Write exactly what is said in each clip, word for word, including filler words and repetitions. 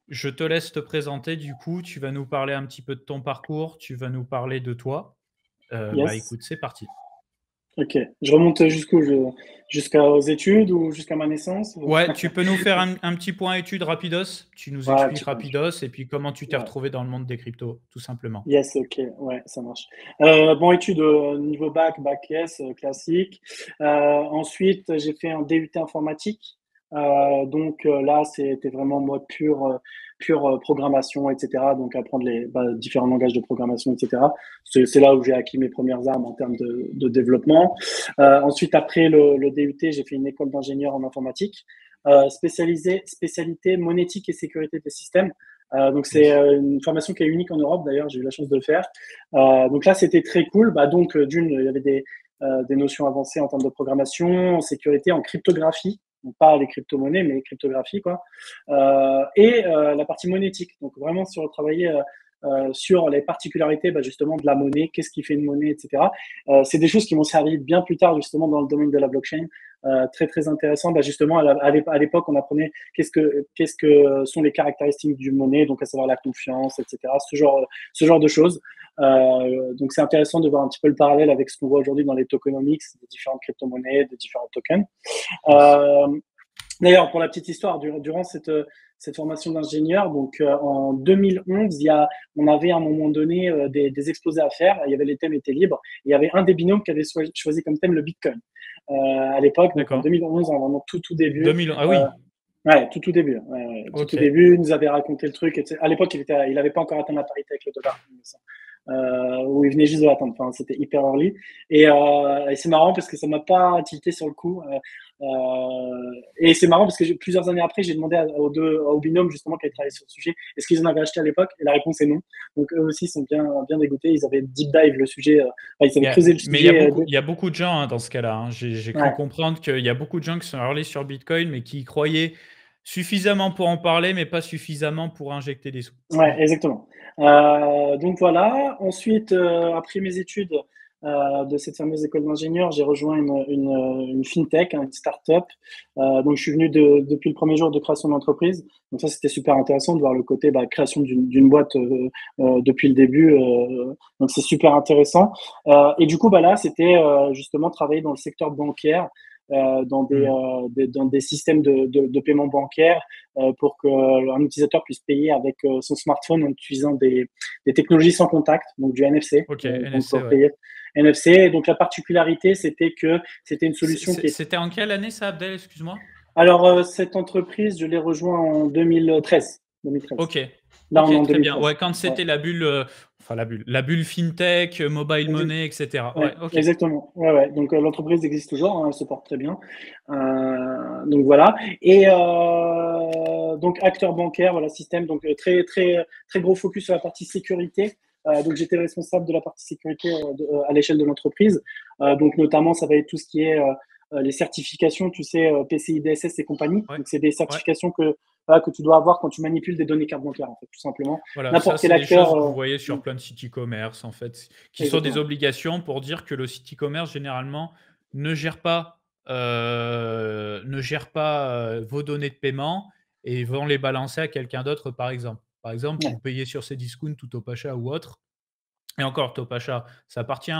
je te laisse te présenter du coup. Tu vas nous parler un petit peu de ton parcours, tu vas nous parler de toi. Heu, bah, Yes. écoute, c'est parti. OK. Je remonte jusqu'où? Je jusqu'aux études ou jusqu'à ma naissance ou? Ouais, tu peux nous faire un un petit point études rapidos. Tu nous Ouais, un expliques petit peu. rapidos et puis comment tu t'es Ouais. retrouvé dans le monde des cryptos, tout simplement. Yes, OK, ouais, ça marche. Heu, bon, études, heu, niveau bac, bac S, heu, classique. Heu, ensuite, j'ai fait un D U T informatique. Heu, donc heu, là, c'était vraiment mode pure, heu, pure, heu, programmation et cetera. Donc apprendre les, bah, différents langages de programmation et cetera. C'est c'est là où j'ai acquis mes premières armes en termes de de développement. Heu, ensuite, après le le D U T, j'ai fait une école d'ingénieur en informatique, heu, spécialisée spécialité monétique et sécurité des systèmes. Heu, donc c'est, Yes. heu, une formation qui est unique en Europe d'ailleurs, j'ai eu la chance de le faire. Heu, donc là, c'était très cool. Bah, donc heu, d'une, il y avait des, heu, des notions avancées en termes de programmation, en sécurité, en cryptographie, donc pas les crypto-monnaies, mais cryptographie quoi. Heu et heu, la partie monétique, donc vraiment sur travailler, heu heu, sur les particularités, bah, justement de la monnaie, qu'est-ce qui fait une monnaie et cetera. Heu, c'est des choses qui m'ont servi bien plus tard justement dans le domaine de la blockchain. Heu, très, très intéressant. Bah, justement à la à l'ép à l'époque, on apprenait qu'est-ce que qu'est-ce que sont les caractéristiques d'une monnaie, donc à savoir la confiance et cetera, ce genre ce genre de choses. Heu, donc c'est intéressant de voir un petit peu le parallèle avec ce qu'on voit aujourd'hui dans les tokenomics, des différentes crypto-monnaies, des différents tokens. Yes. Heu, d'ailleurs, pour la petite histoire, dur durant cette, heu, cette formation d'ingénieur, donc heu, en deux mille onze, il y a on avait à un moment donné, heu, des des exposés à faire. Il y avait les thèmes étaient libres. Il y avait un des binômes qui avait soi choisi comme thème le bitcoin. Heu, à l'époque, donc en D'accord. deux mille onze, en vraiment tout, tout début. deux mille ah Heu oui! Ouais, tout, tout début, ouais, ouais, tout, tout OK. début, il nous avait raconté le truc et tu sais, à l'époque, il était il avait pas encore atteint la parité avec le dollar, il me semble, heu, ou il venait juste de l'atteindre, enfin, c'était hyper early et heu et c'est marrant parce que ça m'a pas tilté sur le coup, heu heu et c'est marrant parce que j'ai plusieurs années après, j'ai demandé à aux deux au binôme justement qui avait travaillé sur le sujet, est-ce qu'ils en avaient acheté à l'époque? Et la réponse est non. Donc eux aussi sont bien bien dégoûtés, ils avaient deep dive le sujet, heu, enfin, ils Il avaient y a creusé le mais il y a sujet, heu, beaucoup de il y a beaucoup de gens, hein, dans ce cas-là, hein. J'ai j'ai cru ouais. comprendre qu'il y a beaucoup de gens qui sont early sur bitcoin, mais qui y croyaient suffisamment pour en parler, mais pas suffisamment pour injecter des sous. Ouais, Mmh. exactement. Heu, donc voilà. Ensuite, heu, après mes études, heu, de cette fameuse école d'ingénieur, j'ai rejoint une, une, heu, une fintech, hein, une start-up. Heu, donc je suis venu de depuis le premier jour de création d'entreprise. Donc ça, c'était super intéressant de voir le côté, bah, création d'une d'une boîte, heu heu, depuis le début, heu, donc c'est super intéressant. Heu et du coup, bah, là, c'était, heu, justement travailler dans le secteur bancaire, heu, dans des, Mmh. heu, des dans des systèmes de de de paiement bancaire, heu, pour qu'un utilisateur puisse payer avec, heu, son smartphone en utilisant des des technologies sans contact, donc du N F C, OK, heu, donc N F C, pour ouais. payer N F C. Donc la particularité, c'était que c'était une C'est solution qui c'est est c'était en quelle année ça, Abdel, excuse-moi? alors, heu, cette entreprise, je l'ai rejoint en deux mille treize. deux mille treize. OK. Là, on est OK, en très bien. deux mille treize. Ouais, quand Ouais. c'était la bulle, heu, enfin la bulle la bulle fintech, heu, mobile Exact money et cetera. ouais, Ouais, OK. exactement. Ouais, ouais, donc heu, l'entreprise existe toujours, hein, elle se porte très bien. Heu, donc voilà et heu, donc acteur bancaire, voilà, système, donc heu, très, très, très gros focus sur la partie sécurité. Heu, donc j'étais responsable de la partie sécurité, heu, de, heu, à l'échelle de l'entreprise. Heu, donc notamment, ça va être tout ce qui est, heu heu, les certifications, tu sais, heu, PCI DSS et compagnie. Ouais, Donc c'est des ouais. certifications que, voilà, que tu dois avoir quand tu manipules des données cartes bancaires, en fait, tout simplement. Voilà, ça, N'importe quel c'est des acteur, choses que vous heu voyez mmh, sur plein de sites e-commerce, en fait, qui sont des exactement, obligations pour dire que le site e-commerce, généralement, ne gère pas, heu, ne gère pas, heu, vos données de paiement et vont les balancer à quelqu'un d'autre, par exemple. Par exemple, ouais. vous payez sur Cdiscount ou Topacha ou autre et encore Topacha, ça appartient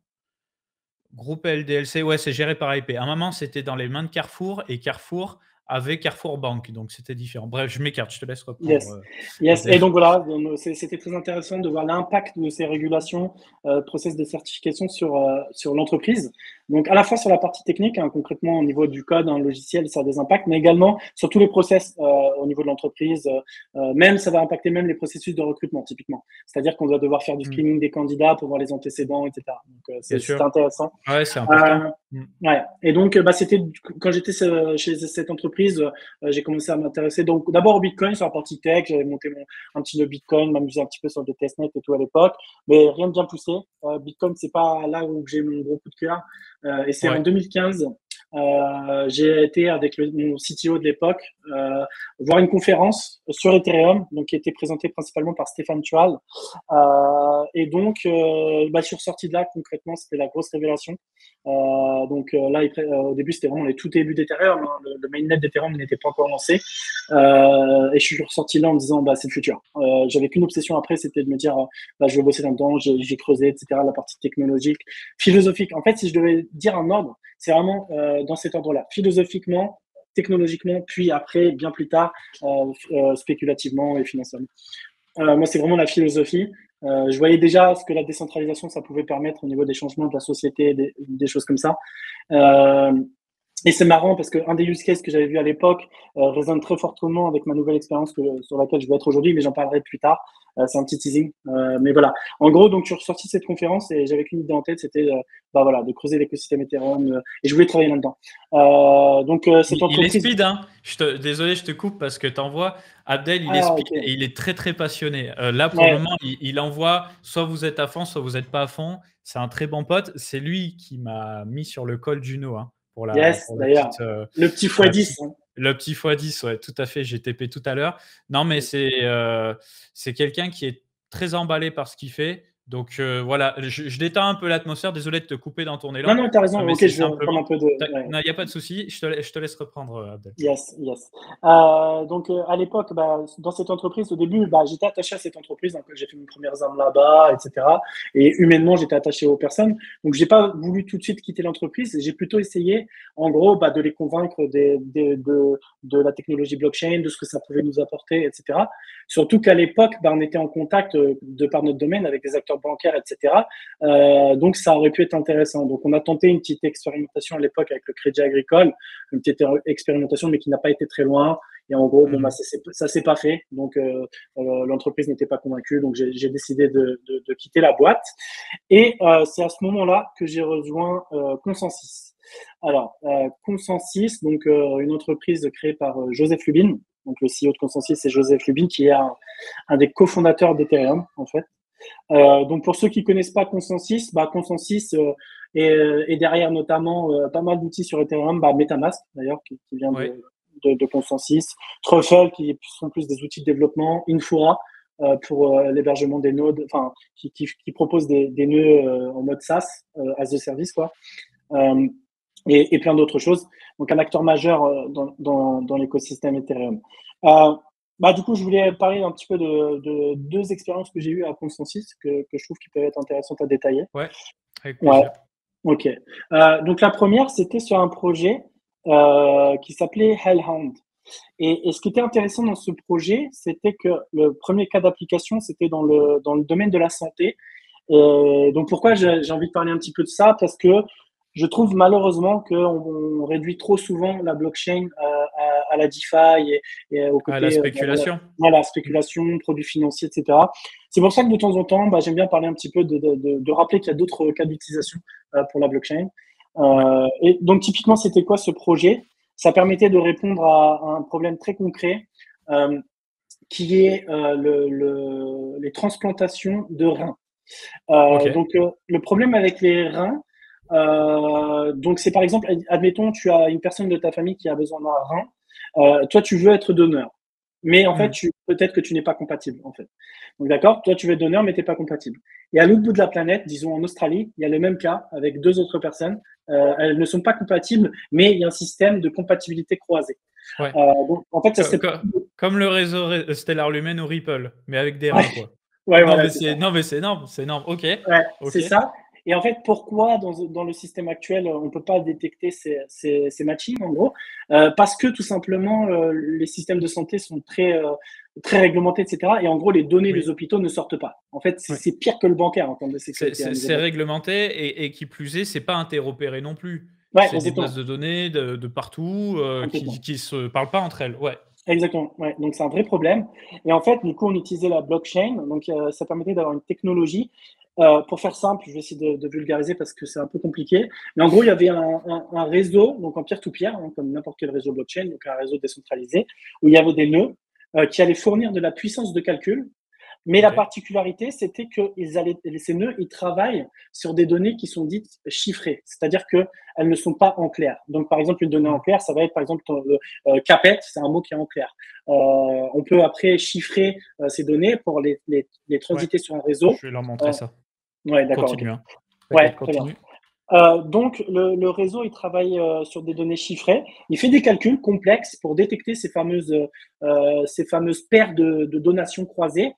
groupe L D L C, ouais, c'est géré par I P. À un moment, c'était dans les mains de Carrefour et Carrefour avait Carrefour Bank, donc c'était différent. Bref, je m'écarte, je te laisse reprendre, Yes, heu, yes Abdel. et donc voilà, donc c'est c'était très intéressant de voir l'impact de ces régulations, heu, process de certification sur, heu, sur l'entreprise. Donc à la fois sur la partie technique, hein, concrètement au niveau du code, un logiciel, ça a des impacts, mais également sur tous les process, heu, au niveau de l'entreprise, heu heu, même ça va impacter même les processus de recrutement typiquement. C'est-à-dire qu'on va devoir faire du Mmh, screening des candidats pour voir les antécédents et cetera. Donc heu, bien c'est c'était sûr. intéressant. Ouais, c'est important. Heu, Mmh. ouais et donc heu, bah, c'était du coup quand j'étais ce chez cette entreprise, heu, j'ai commencé à m'intéresser donc d'abord au bitcoin sur la partie tech. J'avais monté mon un petit nœud bitcoin, m'amuser un petit peu sur des testnets et tout à l'époque, mais rien de bien poussé. Heu, bitcoin, c'est pas là où j'ai mon gros coup de cœur, heu et c'est en Ouais. deux mille quinze Euh, j'ai été avec le, mon C T O de l'époque euh, voir une conférence sur Ethereum, donc qui était présentée principalement par Stéphane Tual. Euh, et donc, euh, bah, je suis ressorti de là concrètement, c'était la grosse révélation. Euh, donc euh, là, il, euh, au début, c'était vraiment les tout débuts d'Ethereum. Hein, le, le mainnet d'Ethereum n'était pas encore lancé. Euh, et je suis ressorti là en me disant, bah, c'est le futur. Euh, j'avais qu'une obsession après, c'était de me dire, bah, je vais bosser là-dedans, j'ai, j'ai creusé, et cetera. La partie technologique, philosophique. En fait, si je devais dire un ordre, c'est vraiment euh, dans cet ordre-là. Philosophiquement, technologiquement, puis après, bien plus tard, euh, euh, spéculativement et financièrement. Euh, moi, c'est vraiment la philosophie. Euh, je voyais déjà ce que la décentralisation, ça pouvait permettre au niveau des changements de la société, des, des choses comme ça. Euh, et c'est marrant parce qu'un des use cases que j'avais vu à l'époque euh, résonne très fortement avec ma nouvelle expérience que, sur laquelle je vais être aujourd'hui, mais j'en parlerai plus tard. Euh, c'est un petit teasing. Euh, mais voilà. En gros, donc, je suis ressorti de cette conférence et j'avais qu'une idée en tête, c'était euh, bah, voilà, de creuser l'écosystème Ethereum euh, et je voulais travailler là-dedans. Euh, donc, euh, cette Il, il est entreprise… speed, hein. Je te, désolé, je te coupe parce que t'envoies. Abdel, il est Ah, speed ok. et il est très très passionné. Euh, là, pour le Ouais. moment, il, il envoie soit vous êtes à fond, soit vous n'êtes pas à fond. C'est un très bon pote. C'est lui qui m'a mis sur le call Juno hein, pour la, Yes, pour la d'ailleurs. petite, euh, Le petit pour la x dix. petite, Hein. le petit fois dix, ouais, tout à fait. J'ai T P tout à l'heure. Non, mais c'est euh, c'est quelqu'un qui est très emballé par ce qu'il fait. Donc euh, voilà, je, je détends un peu l'atmosphère. Désolé de te couper dans ton Non, élan, non, t'as euh, raison. mais Ok, c'est je vais reprendre un simplement. peu de… Ouais. Non, il n'y a pas de souci. Je te, je te laisse reprendre, euh, Abdel. Yes, yes. Euh, donc euh, à l'époque, bah, dans cette entreprise, au début, bah, j'étais attaché à cette entreprise, donc j'ai fait mes premières armes là-bas, et cetera. Et humainement, j'étais attaché aux personnes. Donc j'ai pas voulu tout de suite quitter l'entreprise. J'ai plutôt essayé, en gros, bah, de les convaincre des, des, de, de la technologie blockchain, de ce que ça pouvait nous apporter, et cetera. Surtout qu'à l'époque, bah, on était en contact euh, de par notre domaine avec des acteurs bancaires, et cetera. Euh, donc ça aurait pu être intéressant. Donc on a tenté une petite expérimentation à l'époque avec le Crédit Agricole, une petite expérimentation, mais qui n'a pas été très loin. Et en gros, bon, bah, Mhm. ça, ça s'est pas fait. Donc, euh, euh, l'entreprise n'était pas convaincue. Donc, j'ai, j'ai décidé de, de, de, quitter la boîte. Et euh, c'est à ce moment-là que j'ai rejoint euh, Consensus. Alors, euh, Consensus, donc euh, une entreprise créée par euh, Joseph Lubin. Donc, le C E O de Consensus, c'est Joseph Lubin, qui est un, un des cofondateurs d'Ethereum, en fait. Euh, donc, pour ceux qui connaissent pas Consensus, bah, Consensus euh, est, est derrière notamment euh, pas mal d'outils sur Ethereum, bah, MetaMask d'ailleurs, qui, qui vient Ouais. de, de, de Consensus, Truffle, qui sont plus des outils de développement, Infura euh, pour euh, l'hébergement des nodes, enfin, qui, qui, qui propose des, des nœuds euh, en mode SaaS, euh, as a service, quoi. Euh, et, et plein d'autres choses. Donc, un acteur majeur euh, dans, dans, dans l'écosystème Ethereum. Euh, bah, du coup, je voulais parler un petit peu de, de deux expériences que j'ai eues à Consensus que, que je trouve qui peuvent être intéressantes à détailler. Ouais, avec Ouais, plaisir. ok. Euh, donc, la première, c'était sur un projet euh, qui s'appelait Hellhound. Et, et ce qui était intéressant dans ce projet, c'était que le premier cas d'application, c'était dans le, dans le domaine de la santé. Et donc, pourquoi j'ai, j'ai envie de parler un petit peu de ça? Parce que je trouve malheureusement qu'on on réduit trop souvent la blockchain à, à, à la DeFi et, et au Ah, la côté euh, bah, voilà, spéculation. voilà, Mm. spéculation, produits financiers, et cetera. C'est pour ça que de temps en temps, bah, j'aime bien parler un petit peu de, de, de, de rappeler qu'il y a d'autres cas d'utilisation euh, pour la blockchain. Ouais. Euh, et donc, typiquement, c'était quoi ce projet? Ça permettait de répondre à, à un problème très concret euh, qui est euh, le, le, les transplantations de reins. Ok. Euh, donc, euh, le problème avec les reins, euh, donc c'est par exemple, admettons, tu as une personne de ta famille qui a besoin d'un rein, euh, toi tu veux être donneur, mais en fait, Mm. tu, peut-être que tu n'es pas compatible en fait. Donc d'accord, toi tu veux être donneur, mais tu n'es pas compatible. Et à l'autre bout de la planète, disons en Australie, il y a le même cas avec deux autres personnes. Euh, elles ne sont pas compatibles, mais il y a un système de compatibilité croisée. Ouais. Euh, donc en fait, ça Co- serait… co- Comme le réseau ré- Stellar Lumen ou Ripple, mais avec des reins, Ouais, quoi. ouais, Non, voilà, mais c'est ça. c'est non, mais c'est énorme, c'est énorme. Ok, Ouais, ok. c'est ça. Et en fait, pourquoi dans, dans le système actuel, on ne peut pas détecter ces, ces, ces matchings, en gros? Euh, parce que tout simplement, euh, les systèmes de santé sont très, euh, très réglementés, et cetera. Et en gros, les données des Oui. hôpitaux ne sortent pas. En fait, c'est Oui. c'est pire que le bancaire en termes de C'est sécurité à c'est- niveau c'est bancaire. réglementé et, et qui plus est, c'est pas interopéré non plus. Ouais, C'est des bases exactement. de données de, de partout euh, qui Complètement. qui se parlent pas entre elles. Ouais. Exactement. Ouais. Donc, c'est un vrai problème. Et en fait, du coup, on utilisait la blockchain. Donc, euh, ça permettait d'avoir une technologie. Euh, pour faire simple, je vais essayer de, de vulgariser parce que c'est un peu compliqué. Mais en gros, il y avait un, un, un réseau, donc en peer-to-peer, hein, comme n'importe quel réseau blockchain, donc un réseau décentralisé, où il y avait des nœuds euh, qui allaient fournir de la puissance de calcul Mais la OK. particularité, c'était que ils allaient, ces nœuds, ils travaillent sur des données qui sont dites chiffrées, c'est-à-dire qu'elles ne sont pas en clair. Donc, par exemple, une donnée en Mmh. clair, ça va être, par exemple, ton, euh, capet, c'est un mot qui est en clair. Euh, on peut après chiffrer euh, ces données pour les, les, les Ouais, transiter sur un je réseau. vais leur montrer Euh, ça. ouais, d'accord, ok. Continue, hein. Ouais, T'inquiète, très bien. continue. Euh, donc, le, le réseau, il travaille euh, sur des données chiffrées. Il fait des calculs complexes pour détecter ces fameuses, euh, ces fameuses paires de, de donations croisées,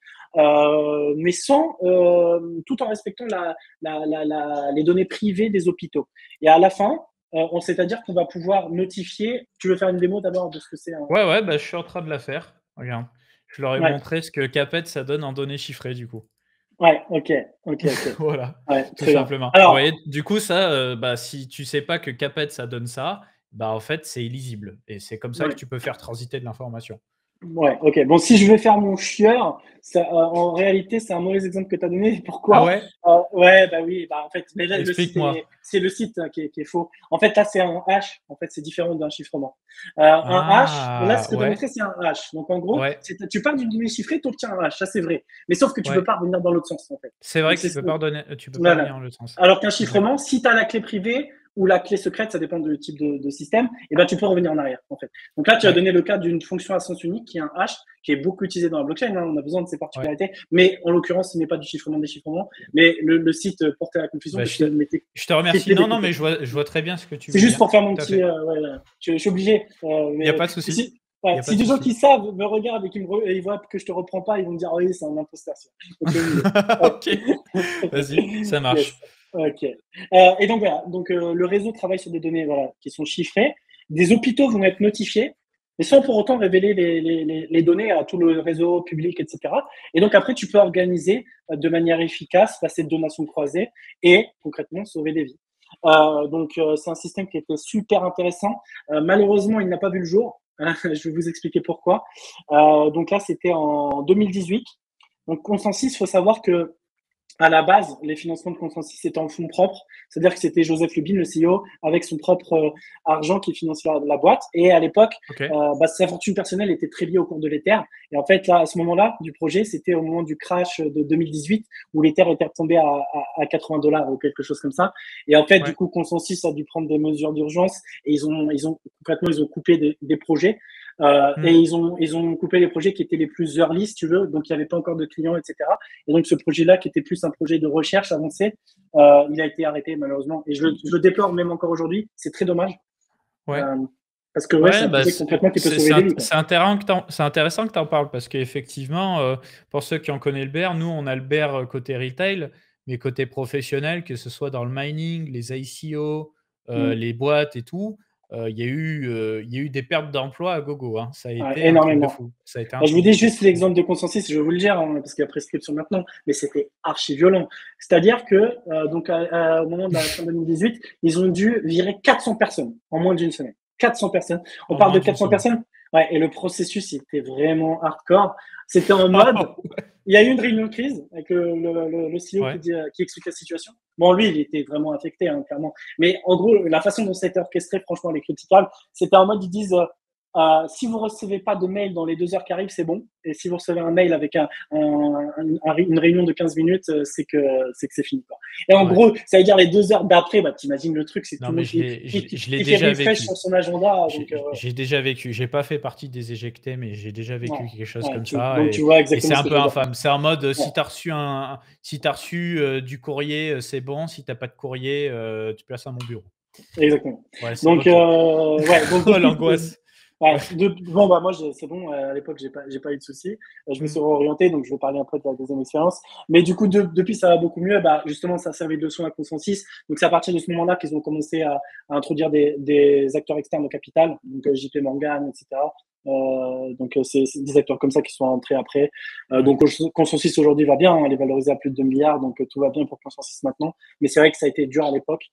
euh, mais sans, euh, tout en respectant la, la, la, la, les données privées des hôpitaux. Et à la fin, euh, on c'est-à-dire qu'on va pouvoir notifier. Tu veux faire une démo d'abord de ce que c'est un... Ouais, ouais, bah, je suis en train de la faire. Regarde, je leur ai Ouais, montré ce que Capet, ça donne en données chiffrées, du coup. ouais, ok, ok, ok. Voilà, Ouais, tout très bien. simplement. Vous Alors, voyez? Du coup, ça, heu, bah, si tu sais pas que Capet, ça donne ça, bah, en fait, c'est illisible et c'est comme ça que ouais. tu peux faire transiter de l'information. Ouais, ok. Bon, si je vais faire mon chieur, ça, euh, en réalité, c'est un mauvais exemple que tu as donné. Ah Pourquoi? ouais? Euh, ouais, bah oui, bah en fait, mais là, le site est, Explique-moi. c'est le site hein, qui est, qui est faux. En fait, là, c'est un hash. En fait, c'est différent d'un chiffrement. Euh, un hash, là, ce Ah! que tu as Ouais, montré, c'est un hash. Donc, en gros, ouais, c'est, tu pars d'une donnée chiffrée, tu obtiens un hash. Ça, c'est vrai. Mais sauf que tu peux ouais. pas revenir dans l'autre sens, en fait. C'est vrai Donc, que c'est, tu peux pas redonner heu, tu peux pas revenir voilà. dans l'autre sens. Alors qu'un Exact. chiffrement, si tu as la clé privée ou la clé secrète, ça dépend du type de, de système, et ben tu peux revenir en arrière en fait. Donc là, tu as Ouais, donné le cas d'une fonction à sens unique qui est un hash, qui est beaucoup utilisé dans la blockchain. Hein, on a besoin de ces ouais. particularités, mais en l'occurrence, ce n'est pas du chiffrement déchiffrement, mais le, le site portait à la confusion Bah, parce je te qu'il mettait je te remercie. triplé Non, des non, mais couplets. je vois je vois très bien ce que tu C'est veux juste dire. pour faire mon Tout à petit, fait. euh, ouais, euh, je, je, suis obligé. Euh, Il y a mais pas de souci. si, Il ouais, y a pas si de des gens souci. qui savent me regardent et qui me re, et ils voient que je te reprends pas, ils vont me dire, oh oui, c'est un imposteur. Donc c'est mieux. Ouais. OK. Vas-y, ça Yes. marche. Ok. Euh, et donc voilà, donc euh, le réseau travaille sur des données voilà, qui sont chiffrées. Des hôpitaux vont être notifiés, mais sans pour autant révéler les, les, les, les données à tout le réseau public, et cetera. Et donc après, tu peux organiser euh, de manière efficace bah, cette donation croisée et concrètement sauver des vies. Euh, donc euh, c'est un système qui était super intéressant. Euh, malheureusement, il n'a pas vu le jour. Je vais vous expliquer pourquoi. Euh, donc là, c'était en deux mille dix-huit. Donc Consensus, il faut savoir que à la base, les financements de Consensus étaient en fonds propres, c'est-à-dire que c'était Joseph Lubin, le C E O, avec son propre euh, argent qui finançait la, la boîte. Et à l'époque, OK. euh, bah, sa fortune personnelle était très liée au cours de l'Ether. Et en fait, là, à ce moment-là du projet, c'était au moment du crash de deux mille dix-huit où l'Ether était retombé à, à, à quatre-vingts dollars ou quelque chose comme ça. Et en fait, du Ouais. coup, Consensus a dû prendre des mesures d'urgence et ils ont, ils ont concrètement, ils ont coupé des, des projets. Euh, et Mmh. ils ont, ils ont coupé les projets qui étaient les plus early, si tu veux, donc il n'y avait pas encore de clients, et cetera. Et donc ce projet-là, qui était plus un projet de recherche avancée, euh, il a été arrêté malheureusement. Et je, je le déplore même encore aujourd'hui. C'est très dommage. Ouais. Euh, parce que ouais, c'est Ouais, un bah, projet c'est concrètement qui peut c'est sauver c'est des int vies. Quoi. c'est intérrant que tu c'est intéressant que tu en parles parce qu'effectivement, heu, pour ceux qui en connaissent le bear, nous, on a le bear, heu, côté retail, mais côté professionnel, que ce soit dans le mining, les I C O, heu, Mm. les boîtes et tout, heu, il y a eu, heu, il y a eu des pertes d'emplois à gogo, hein. Ça a Ouais, été un truc de énormément. fou. Ça a été un Bah, je vous truc de dis fou. juste l'exemple de Consensus, je vais vous le dire, hein, parce qu'il y a prescription maintenant, mais c'était archi violent. C'est-à-dire que euh, donc à- à- au moment de la fin deux mille dix-huit, ils ont dû virer quatre cents personnes en moins d'une semaine. quatre cents personnes. On En parle moins de d'une quatre cents semaine. personnes. Ouais, et le processus était vraiment hardcore. C'était en mode, il y a eu une réunion de crise avec le, le, le, le C E O qui, Ouais. dit, qui explique la situation. Bon, lui, il était vraiment affecté, hein, clairement. Mais en gros, la façon dont c'était orchestré, franchement, elle est critiquable. C'était en mode, ils disent, euh, euh, si vous recevez pas de mail dans les deux heures qui arrivent, c'est bon. Et si vous recevez un mail avec un, un, un, une réunion de quinze minutes, euh, c'est que c'est que c'est fini. Quoi. Et en Ouais. gros, ça veut dire les deux heures d'après, bah, t'imagines le truc, c'est tout Non, le mais monde je qui, l'ai je qui, l'ai qui, je l'ai qui fait déjà refresh sur vécu. son agenda. Donc, euh, J'ai j'ai déjà vécu. J'ai pas fait partie des éjectés, mais j'ai déjà ouais, vécu quelque chose ouais, comme tu, ça donc tu et vois et c'est exactement ce un que je peu veux dire. infâme. C'est en mode, heu, Ouais, si tu as reçu un si tu reçu, heu, du courrier, heu, c'est bon, si tu as pas de courrier, heu, tu passes à mon bureau. exactement. Ouais, c'est Donc, OK. euh, ouais, donc Oh depuis, euh, l'angoisse. Ouais. ouais, de, bon, bah, moi, c'est bon, euh, à l'époque, j'ai pas, j'ai pas eu de soucis. Euh, je me Mmh. suis réorienté, donc je vais parler un peu de la deuxième expérience. Mais du coup, de, depuis, ça va beaucoup mieux. Bah, justement, ça servait de leçon à Consensus. Donc, c'est à partir de ce moment-là qu'ils ont commencé à, à introduire des, des acteurs externes au capital, donc euh, J P Morgan, et cetera. Euh, donc, euh, c'est c'est des acteurs comme ça qui sont entrés après. Euh, Ouais. donc, Consensus aujourd'hui va bien, hein, elle est valorisée à plus de deux milliards, donc euh, tout va bien pour Consensus maintenant. Mais c'est vrai que ça a été dur à l'époque.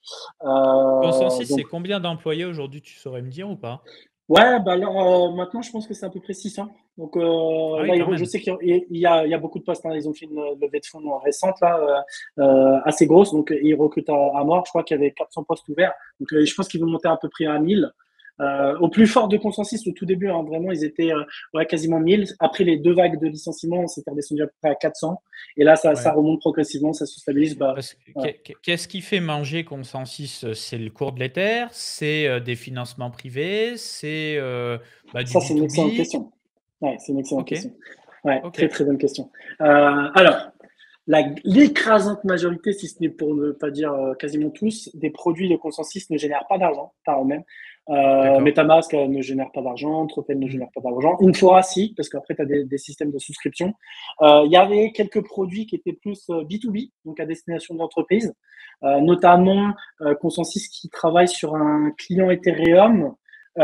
Euh, Consensus, donc, c'est combien d'employés aujourd'hui, tu saurais me dire ou pas? ouais, bah là, euh, maintenant, je pense que c'est à peu près six cents. Donc Ah euh, oui, là, quand je même. sais qu'il y, il y a, il y a beaucoup de postes. Hein. Ils ont fait une levée de fonds récente, là, euh, euh, assez grosse. Donc ils recrutent à, à mort. Je crois qu'il y avait quatre cents postes ouverts. Donc euh, je pense qu'ils vont monter à peu près à mille. Euh, au plus fort de consensus, au tout début, hein, vraiment, ils étaient euh, ouais, quasiment mille. Après les deux vagues de licenciements, c'était redescendu à peu près à quatre cents. Et là, ça, ça Ouais. remonte progressivement, ça se stabilise. Bah, Parce que voilà. qu'est qu'est qu'est-ce qui fait manger Consensus? C'est le cours de l'Ether? C'est, heu, des financements privés? C'est, heu, bah, du Ça, c'est une excellente B deux B? question. Ouais, c'est une excellente OK, question. Ouais, très, OK, très bonne question. Euh, alors, la- l'écrasante majorité, si ce n'est pour ne pas dire euh, quasiment tous, des produits de consensus ne génèrent pas d'argent par eux-mêmes. Euh, d'accord. MetaMask euh, ne génère pas d'argent, Tropel ne Mmh. génère pas d'argent. Infora, si, parce qu'après, tu as des, des systèmes de souscription. Euh, Il y avait quelques produits qui étaient plus euh, B deux B, donc à destination d'entreprises, euh, notamment euh, Consensus qui travaille sur un client Ethereum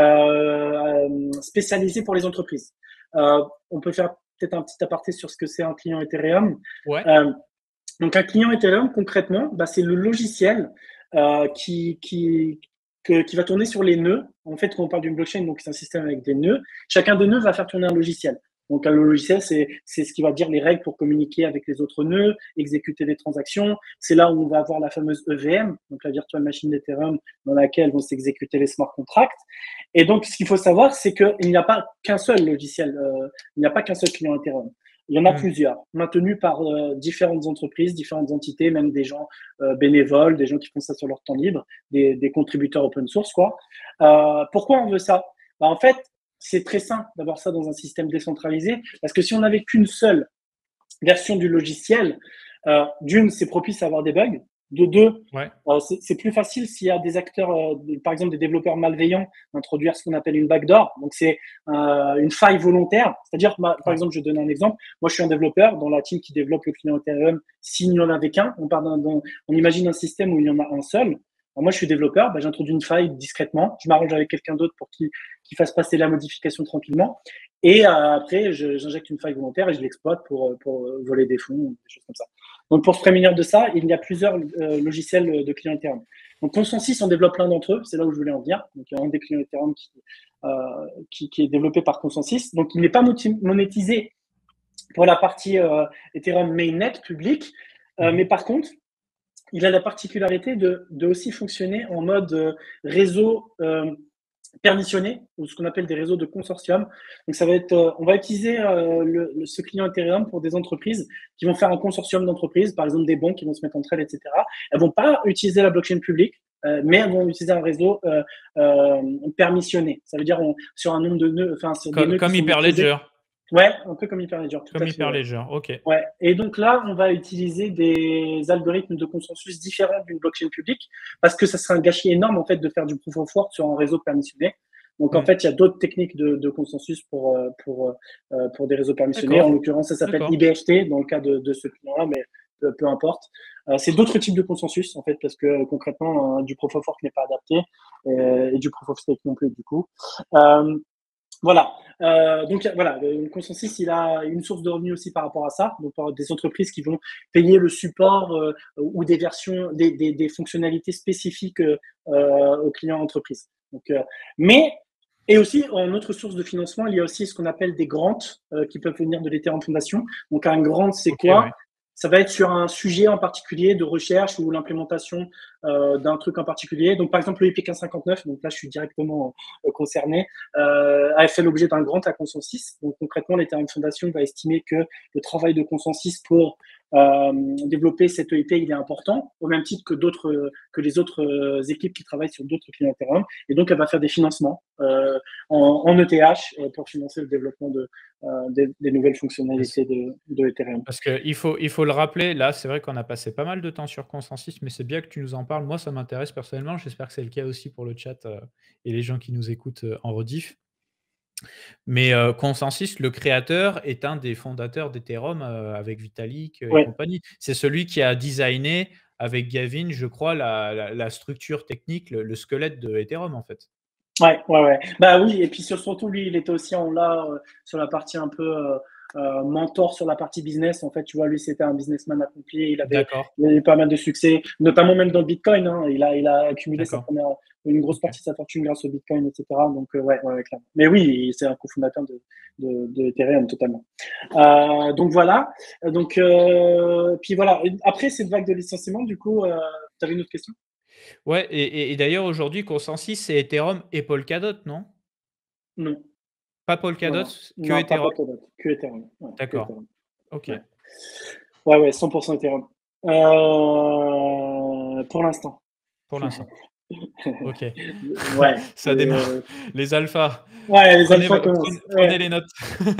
euh, spécialisé pour les entreprises. Euh, on peut faire peut-être un petit aparté sur ce que c'est un client Ethereum. Ouais, Euh, donc, un client Ethereum, concrètement, bah, c'est le logiciel euh, qui, qui, que, qui va tourner sur les nœuds. En fait, quand on parle d'une blockchain, donc c'est un système avec des nœuds. Chacun des nœuds va faire tourner un logiciel. Donc, un logiciel, c'est c'est ce qui va dire les règles pour communiquer avec les autres nœuds, exécuter des transactions. C'est là où on va avoir la fameuse E V M, donc la virtual machine d'Ethereum, dans laquelle vont s'exécuter les smart contracts. Et donc, ce qu'il faut savoir, c'est qu'il n'y a pas qu'un seul logiciel, euh, il n'y a pas qu'un seul client Ethereum. Il y en a mmh, plusieurs, maintenus par euh, différentes entreprises, différentes entités, même des gens euh, bénévoles, des gens qui font ça sur leur temps libre, des, des contributeurs open source, quoi. Euh, pourquoi on veut ça? Bah, en fait, c'est très simple d'avoir ça dans un système décentralisé, parce que si on n'avait qu'une seule version du logiciel, euh, d'une, c'est propice à avoir des bugs. De deux, ouais, euh, c'est plus facile s'il y a des acteurs, euh, par exemple des développeurs malveillants, d'introduire ce qu'on appelle une backdoor. Donc c'est euh, une faille volontaire. C'est-à-dire, bah, par ouais, exemple, je vais donner un exemple. Moi, je suis un développeur dans la team qui développe le client Ethereum. S'il n'y en avait qu'un, on, part d'un, d'un, on imagine un système où il y en a un seul. Alors moi, je suis développeur, bah, j'introduis une faille discrètement. Je m'arrange avec quelqu'un d'autre pour qu'il qu'il fasse passer la modification tranquillement. Et euh, après, j'injecte une faille volontaire et je l'exploite pour, pour voler des fonds, des choses comme ça. Donc, pour se prémunir de ça, il y a plusieurs euh, logiciels de clients Ethereum. Donc, Consensus en développe l'un d'entre eux. C'est là où je voulais en venir. Donc, il y a un des clients Ethereum qui, euh, qui, qui est développé par Consensus. Donc, il n'est pas monétisé pour la partie euh, Ethereum mainnet public. Euh, mmh, mais par contre, il a la particularité de, de aussi fonctionner en mode euh, réseau euh, permissionné, ou ce qu'on appelle des réseaux de consortium. Donc, ça va être, euh, on va utiliser euh, le, le, ce client Ethereum pour des entreprises qui vont faire un consortium d'entreprises, par exemple des banques qui vont se mettre entre elles, et cetera. Elles vont pas utiliser la blockchain publique, euh, mais elles vont utiliser un réseau euh, euh, permissionné. Ça veut dire on, sur un nombre de nœuds, enfin sur des co nœuds qui comme sont maîtrisés. Hyperledger, Ouais, un peu comme Hyperledger, tout comme à fait. Ouais. Hyperledger, OK, Ouais. Et donc là, on va utiliser des algorithmes de consensus différents d'une blockchain publique parce que ça serait un gâchis énorme en fait de faire du proof of work sur un réseau permissionné. Donc en mmh, fait, il y a d'autres techniques de, de consensus pour euh, pour euh, pour des réseaux permissionnés. En d'accord, l'occurrence, ça s'appelle d'accord, I B F T dans le cas de, de ce client-là, mais peu, peu importe. Euh, c'est d'autres types de consensus en fait parce que euh, concrètement, euh, du proof of work n'est pas adapté euh, et du proof of stake non plus du coup. Euh, voilà. Euh, donc voilà, le consensus, il a une source de revenus aussi par rapport à ça. Donc par des entreprises qui vont payer le support euh, ou des versions, des, des, des fonctionnalités spécifiques euh, aux clients entreprises. Donc, euh, mais et aussi en autre source de financement, il y a aussi ce qu'on appelle des grants euh, qui peuvent venir de l'Ethereum Foundation. Donc un grant, c'est OK, quoi? ouais, Ça va être sur un sujet en particulier de recherche ou l'implémentation euh, d'un truc en particulier. Donc par exemple le I P quinze cinquante-neuf, donc là je suis directement euh, concerné, euh, a fait l'objet d'un grant à consensus. Donc concrètement, l'Ethereum Foundation va estimer que le travail de consensus pour euh, développer cette E I P il est important, au même titre que d'autres que les autres euh, équipes qui travaillent sur d'autres clients Ethereum. Et donc elle va faire des financements euh, en, en E T H euh, pour financer le développement de, euh, des, des nouvelles parce fonctionnalités de, de Ethereum. parce qu'il faut il faut le rappeler, là, c'est vrai qu'on a passé pas mal de temps sur Consensus, mais c'est bien que tu nous en parles. Moi, ça m'intéresse personnellement, j'espère que c'est le cas aussi pour le chat, heu, et les gens qui nous écoutent, heu, en rediff. Mais heu, Consensus, le créateur, est un des fondateurs d'Ethereum, heu, avec Vitalik, heu, et Ouais. compagnie. C'est celui qui a designé avec Gavin, je crois, la la la structure technique, le le squelette de Ethereum, en fait. Ouais, ouais, ouais. Bah oui, et puis sur- surtout, lui, il était aussi en là euh, sur la partie un peu euh, euh, mentor sur la partie business. En fait, tu vois, lui, c'était un businessman accompli. Il avait, D'accord, il avait pas mal de succès, notamment même dans le Bitcoin. Hein. Il a, il a accumulé sa d'accord, première, une grosse OK. partie de sa fortune grâce au Bitcoin, et cetera. Donc, euh, ouais, ouais, ouais, clairement. Mais oui, c'est un cofondateur de, de, de Ethereum totalement. Euh, donc voilà. Donc, euh, puis voilà. Après cette vague de licenciement, du coup, euh, tu avais une autre question? Ouais, et et et d'ailleurs aujourd'hui Consensus c'est Ethereum et Polkadot, non? Non, Pas Polkadot, voilà. que Non, pas Ethereum? Polkadot, que Ethereum. Ouais, que D'accord, Ethereum. Ouais. OK. Ouais, ouais, cent pour cent Ethereum. Euh, pour l'instant. Pour l'instant. OK. Ouais. Ça démarre. euh, Les alphas. ouais, les Prenez alphas vo prenez commencent. prenez Ouais. les notes.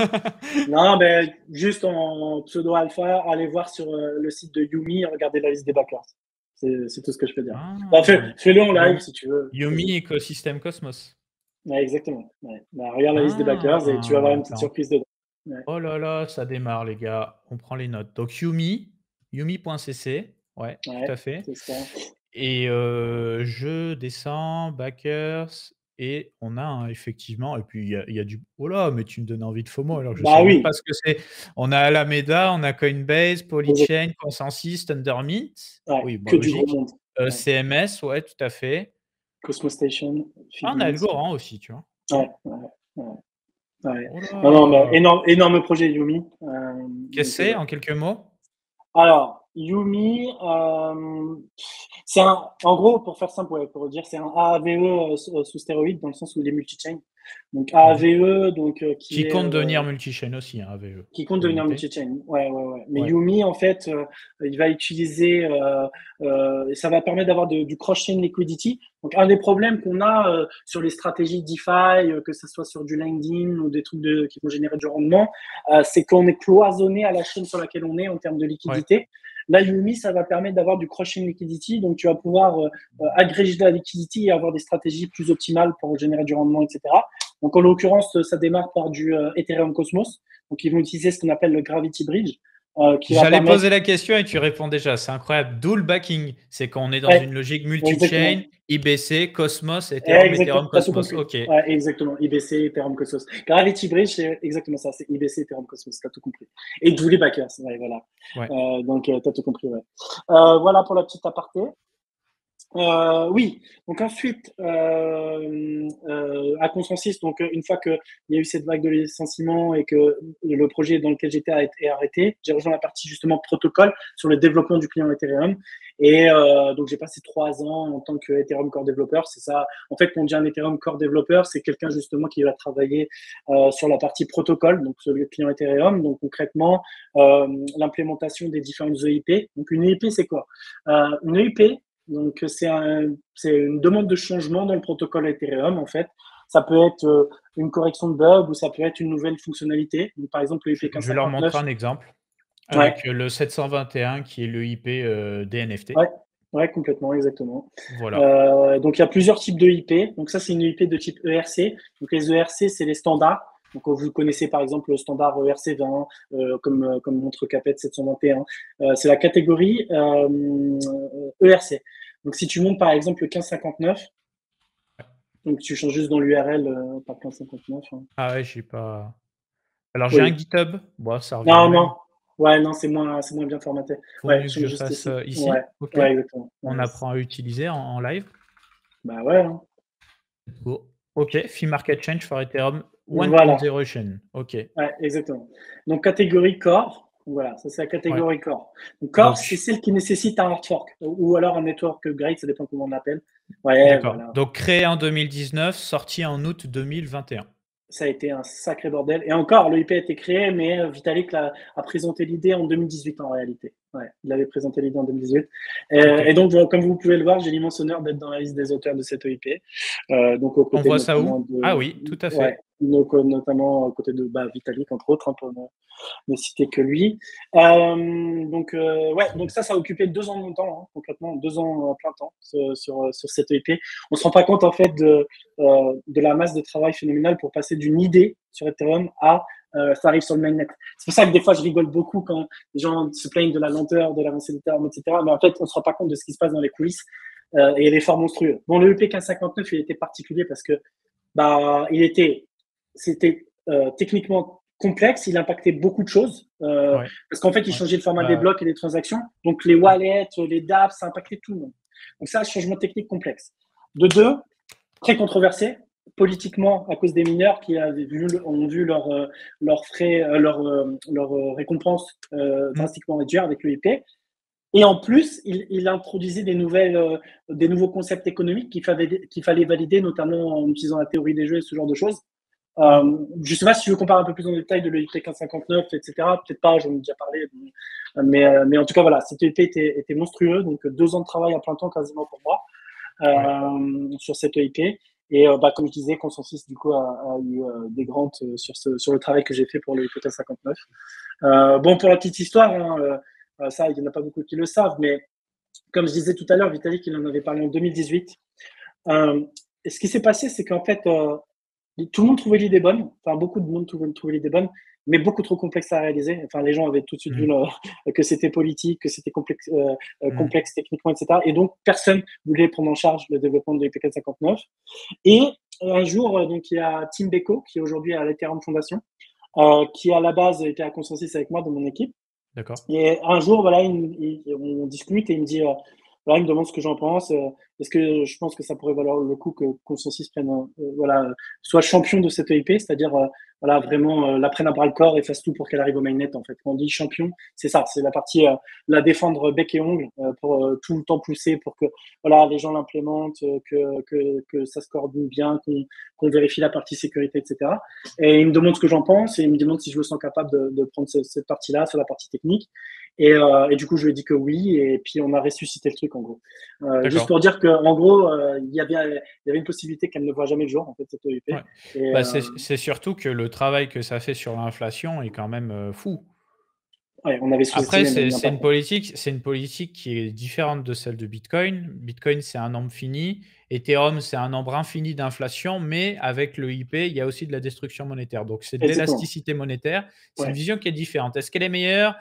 Non, mais juste en pseudo-alpha, allez voir sur euh, le site de Yumi, regardez la liste des backers. C'est c'est tout ce que je peux dire. Bah, fais, Ah! fais-le en live Yumi si tu veux. Yumi Vas-y. Écosystème Cosmos. Ouais, exactement. Ouais. Bah, regarde la liste des backers et tu vas avoir Ah! une petite Attends. surprise dedans. Ouais, Oh là là, ça démarre les gars, on prend les notes. Donc Yumi, yumi.cc, ouais, tout ouais, à fait c'est ça. et heu, je descends, backers et on a un effectivement et puis il y a il y a du oh là, mais tu me donnes envie de FOMO alors que je Bah sais même oui, pas ce que c'est. On a Alameda, on a Coinbase, exact- Polychain, Consensus, Tendermint. ouais, Oui, bon que du gros logique. monde. Heu, Ouais. C M S, ouais, tout à fait. Cosmos Station, Ah, on a Figment. Algorand aussi, tu vois? OK. Ouais, ouais, ouais, ouais. Oh Non, non, mais là! énorme, énorme projet Yumi. Euh, Qu'est-ce que donc, c'est euh, en quelques mots? alors, Yumi, euh, c'est un, en gros, pour faire simple, ouais, pour dire, c'est un A A V E euh, sous euh, sous stéroïde dans le sens où il est multi-chain. Donc Mmh. A A V E, donc euh, qui Qui est compte euh, devenir multi-chain aussi, hein, A V E, qui compte faut le devenir noter. multi-chain. Ouais, ouais, ouais. Mais Ouais. Yumi, en fait, euh, il va utiliser, euh, euh, ça va permettre d'avoir de- du cross-chain liquidity. Donc, un des problèmes qu'on a euh, sur les stratégies DeFi, euh, que ce soit sur du lending ou des trucs de, qui vont générer du rendement, euh, c'est qu'on est cloisonné à la chaîne sur laquelle on est en termes de Ouais. liquidité. Là, Yumi, ça va permettre d'avoir du cross-chain liquidity. Donc, tu vas pouvoir euh, euh, agréger de la liquidity et avoir des stratégies plus optimales pour générer du rendement, et cetera. Donc, en l'occurrence, ça démarre par du euh, Ethereum Cosmos. Donc, ils vont utiliser ce qu'on appelle le Gravity Bridge, euh, qui va J'allais permettre. poser la question et tu réponds déjà, c'est incroyable. D'où le backing, c'est qu'on est dans Ouais, une logique exactement. multi-chain, I B C, Cosmos, Ethereum, Exactement, Ethereum, t'as tout Cosmos. compris. OK. Ouais, exactement. I B C, Ethereum Cosmos. Gravity Bridge, c'est exactement ça. C'est I B C, Ethereum Cosmos. T'as tout compris. Et d'où les backers. Ouais, voilà. Ouais. Euh, donc, euh, t'as tout compris. Ouais. Euh, voilà pour la petite aparté. Euh, oui, donc ensuite, euh, euh, à Consensus, donc une fois qu'il y a eu cette vague de licenciement et que le projet dans lequel j'étais a été arrêté, j'ai rejoint la partie justement protocole sur le développement du client Ethereum. Et euh, donc j'ai passé trois ans en tant que Ethereum Core Developer. C'est ça. En fait, quand on dit un Ethereum Core Developer, c'est quelqu'un justement qui va travailler euh, sur la partie protocole, donc sur le client Ethereum. Donc concrètement, euh, l'implémentation des différentes E I P. Donc une E I P, c'est quoi? euh, Une E I P, donc, c'est un, c'est une demande de changement dans le protocole Ethereum, en fait. Ça peut être euh, une correction de bug ou ça peut être une nouvelle fonctionnalité. Donc, par exemple, le Je I P je vais leur quinze cinquante-neuf. montrer un exemple Ouais, avec le sept cent vingt et un qui est le I P, heu, des N F T. ouais, ouais, complètement, exactement. Voilà. Euh, donc, il y a plusieurs types de I P. Donc, ça, c'est une I P de type E R C. Donc, les E R C, c'est les standards. Donc, vous connaissez par exemple le standard E R C vingt, euh, comme, euh, comme montre Capet sept cent vingt et un. Euh, c'est la catégorie euh, E R C. Donc, si tu montes par exemple le quinze cinquante-neuf, donc tu changes juste dans l'U R L, euh, par quinze cinquante-neuf. Hein. Ah ouais, j'ai pas alors j'ai un Oui. GitHub, bon ça revient au Non, même. non. Ouais, non, c'est moins, c'est moins bien formaté. Vaut Ouais, mieux que change je juste fasse, ici. heu, Ouais, ici. OK. ouais, exactement. On Ouais, apprend à utiliser en en live. bah ouais, hein. Go. OK, Fee Market Change for Ethereum Voilà. one point zero chain. OK. Ouais, exactement. Donc, catégorie core. Voilà, ça c'est la Ouais. catégorie core. Donc, core, c'est Donc celle qui nécessite un hard fork ou alors un network upgrade, ça dépend comment on appelle. Ouais, d'accord. voilà. Donc créé en deux mille dix-neuf, sorti en août deux mille vingt et un. Ça a été un sacré bordel. Et encore, l'E I P a été créé, mais euh, Vitalik a, a présenté l'idée en deux mille dix-huit en réalité. Ouais, il avait présenté l'idée en deux mille dix-huit. Euh, OK. et donc, comme vous pouvez le voir, j'ai l'immense honneur d'être dans la liste des auteurs de cette E I P. Euh, donc, aux On côtés voit ça où? notamment Ah de, oui, tout à ouais, fait. donc, notamment aux côtés de bah, Vitalik, entre autres, hein, pour ne, ne citer que lui. Euh, donc, euh, ouais, donc ça, ça a occupé deux ans de mon temps, hein, concrètement, deux ans en plein temps sur, sur, sur cette E I P. On se rend pas compte, en fait, de, euh, de la masse de travail phénoménale pour passer d'une idée sur Ethereum à euh, ça arrive sur le mainnet. C'est pour ça que des fois, je rigole beaucoup quand les gens se plaignent de la lenteur, de l'avancée d'Ethereum, et cetera. Mais en fait, on se rend pas compte de ce qui se passe dans les coulisses euh, et l'effort monstrueux. Bon, le E P quinze cinquante-neuf, il était particulier parce que bah, il était, c'était euh, techniquement complexe, il impactait beaucoup de choses euh, Ouais, parce qu'en fait, il ouais. changeait le format des Bah, blocs et des transactions. Donc, les ouais. wallets, les dApps, ça impactait tout le monde. Donc, ça, changement technique complexe. De deux, très controversé politiquement à cause des mineurs qui avaient vu, ont vu leurs euh, leur frais, euh, leurs leur, euh, leur récompenses euh, Mmh. drastiquement réduire avec l'E I P. Et en plus, il, il introduisait des, nouvelles, euh, des nouveaux concepts économiques qu'il fallait, qu'il fallait valider, notamment en utilisant la théorie des jeux et ce genre de choses. Mmh. Euh, je ne sais pas si tu veux qu'on parle un peu plus en détail de l'E I P quinze cinquante-neuf, et cetera. Peut-être pas, j'en ai déjà parlé. Mais, euh, mais en tout cas, voilà, cette E I P était, était monstrueux. Donc, deux ans de travail à plein temps quasiment pour moi Ouais. euh, sur cette E I P. Et euh, bah, comme je disais, Consensus, du coup, a, a eu euh, des grandes euh, sur, ce, sur le travail que j'ai fait pour le E I P quinze cinquante-neuf. Euh, bon, pour la petite histoire, hein, euh, ça, il n'y en a pas beaucoup qui le savent, mais comme je disais tout à l'heure, Vitalik, il en avait parlé en deux mille dix-huit. Euh, et ce qui s'est passé, c'est qu'en fait, euh, tout le monde trouvait l'idée bonne, enfin beaucoup de monde trouvait, trouvait l'idée bonne, mais beaucoup trop complexe à réaliser. Enfin, les gens avaient tout de suite vu Mmh. le, que c'était politique, que c'était complexe, euh, Mmh. complexe techniquement, et cetera. Et donc, personne voulait prendre en charge le développement de l'E I P quatre cent cinquante-neuf. Et un jour, euh, donc, il y a Tim Beko, qui est aujourd'hui à l'Ethereum Foundation, euh, qui à la base était à Consensus avec moi dans mon équipe. D'accord. Et un jour, voilà, il, il, on discute et il me dit, euh, voilà, il me demande ce que j'en pense. Euh, est-ce que je pense que ça pourrait valoir le coup que Consensus prenne, euh, voilà, soit champion de cette E I P, c'est-à-dire, euh, voilà, vraiment euh, la prenne à bras le corps et fasse tout pour qu'elle arrive au mainnet. En fait, quand on dit champion, c'est ça, c'est la partie euh, la défendre bec et ongle euh, pour euh, tout le temps pousser pour que, voilà, les gens l'implémentent, euh, que, que que ça se coordonne bien, qu'on qu'on vérifie la partie sécurité, et cetera. Et il me demande ce que j'en pense et il me demande si je me sens capable de, de prendre cette, cette partie-là sur la partie technique. Et, euh, et, du coup, je lui ai dit que oui, et puis on a ressuscité le truc en gros. Euh, juste D'accord. pour dire qu'en gros, euh, il y avait, il y avait une possibilité qu'elle ne voit jamais le jour, en fait, cette E I P. Ouais. Et, Bah, euh, c'est c'est surtout que le travail que ça fait sur l'inflation est quand même, heu, fou. ouais, on avait Après, sous-estimé c'est c'est l'impact. une politique c'est une politique qui est différente de celle de Bitcoin. Bitcoin, c'est un nombre fini. Ethereum, c'est un nombre infini d'inflation, mais avec le I P, il y a aussi de la destruction monétaire. Donc c'est de Exactement. l'élasticité monétaire. C'est une Ouais. vision qui est différente. Est-ce qu'elle est meilleure?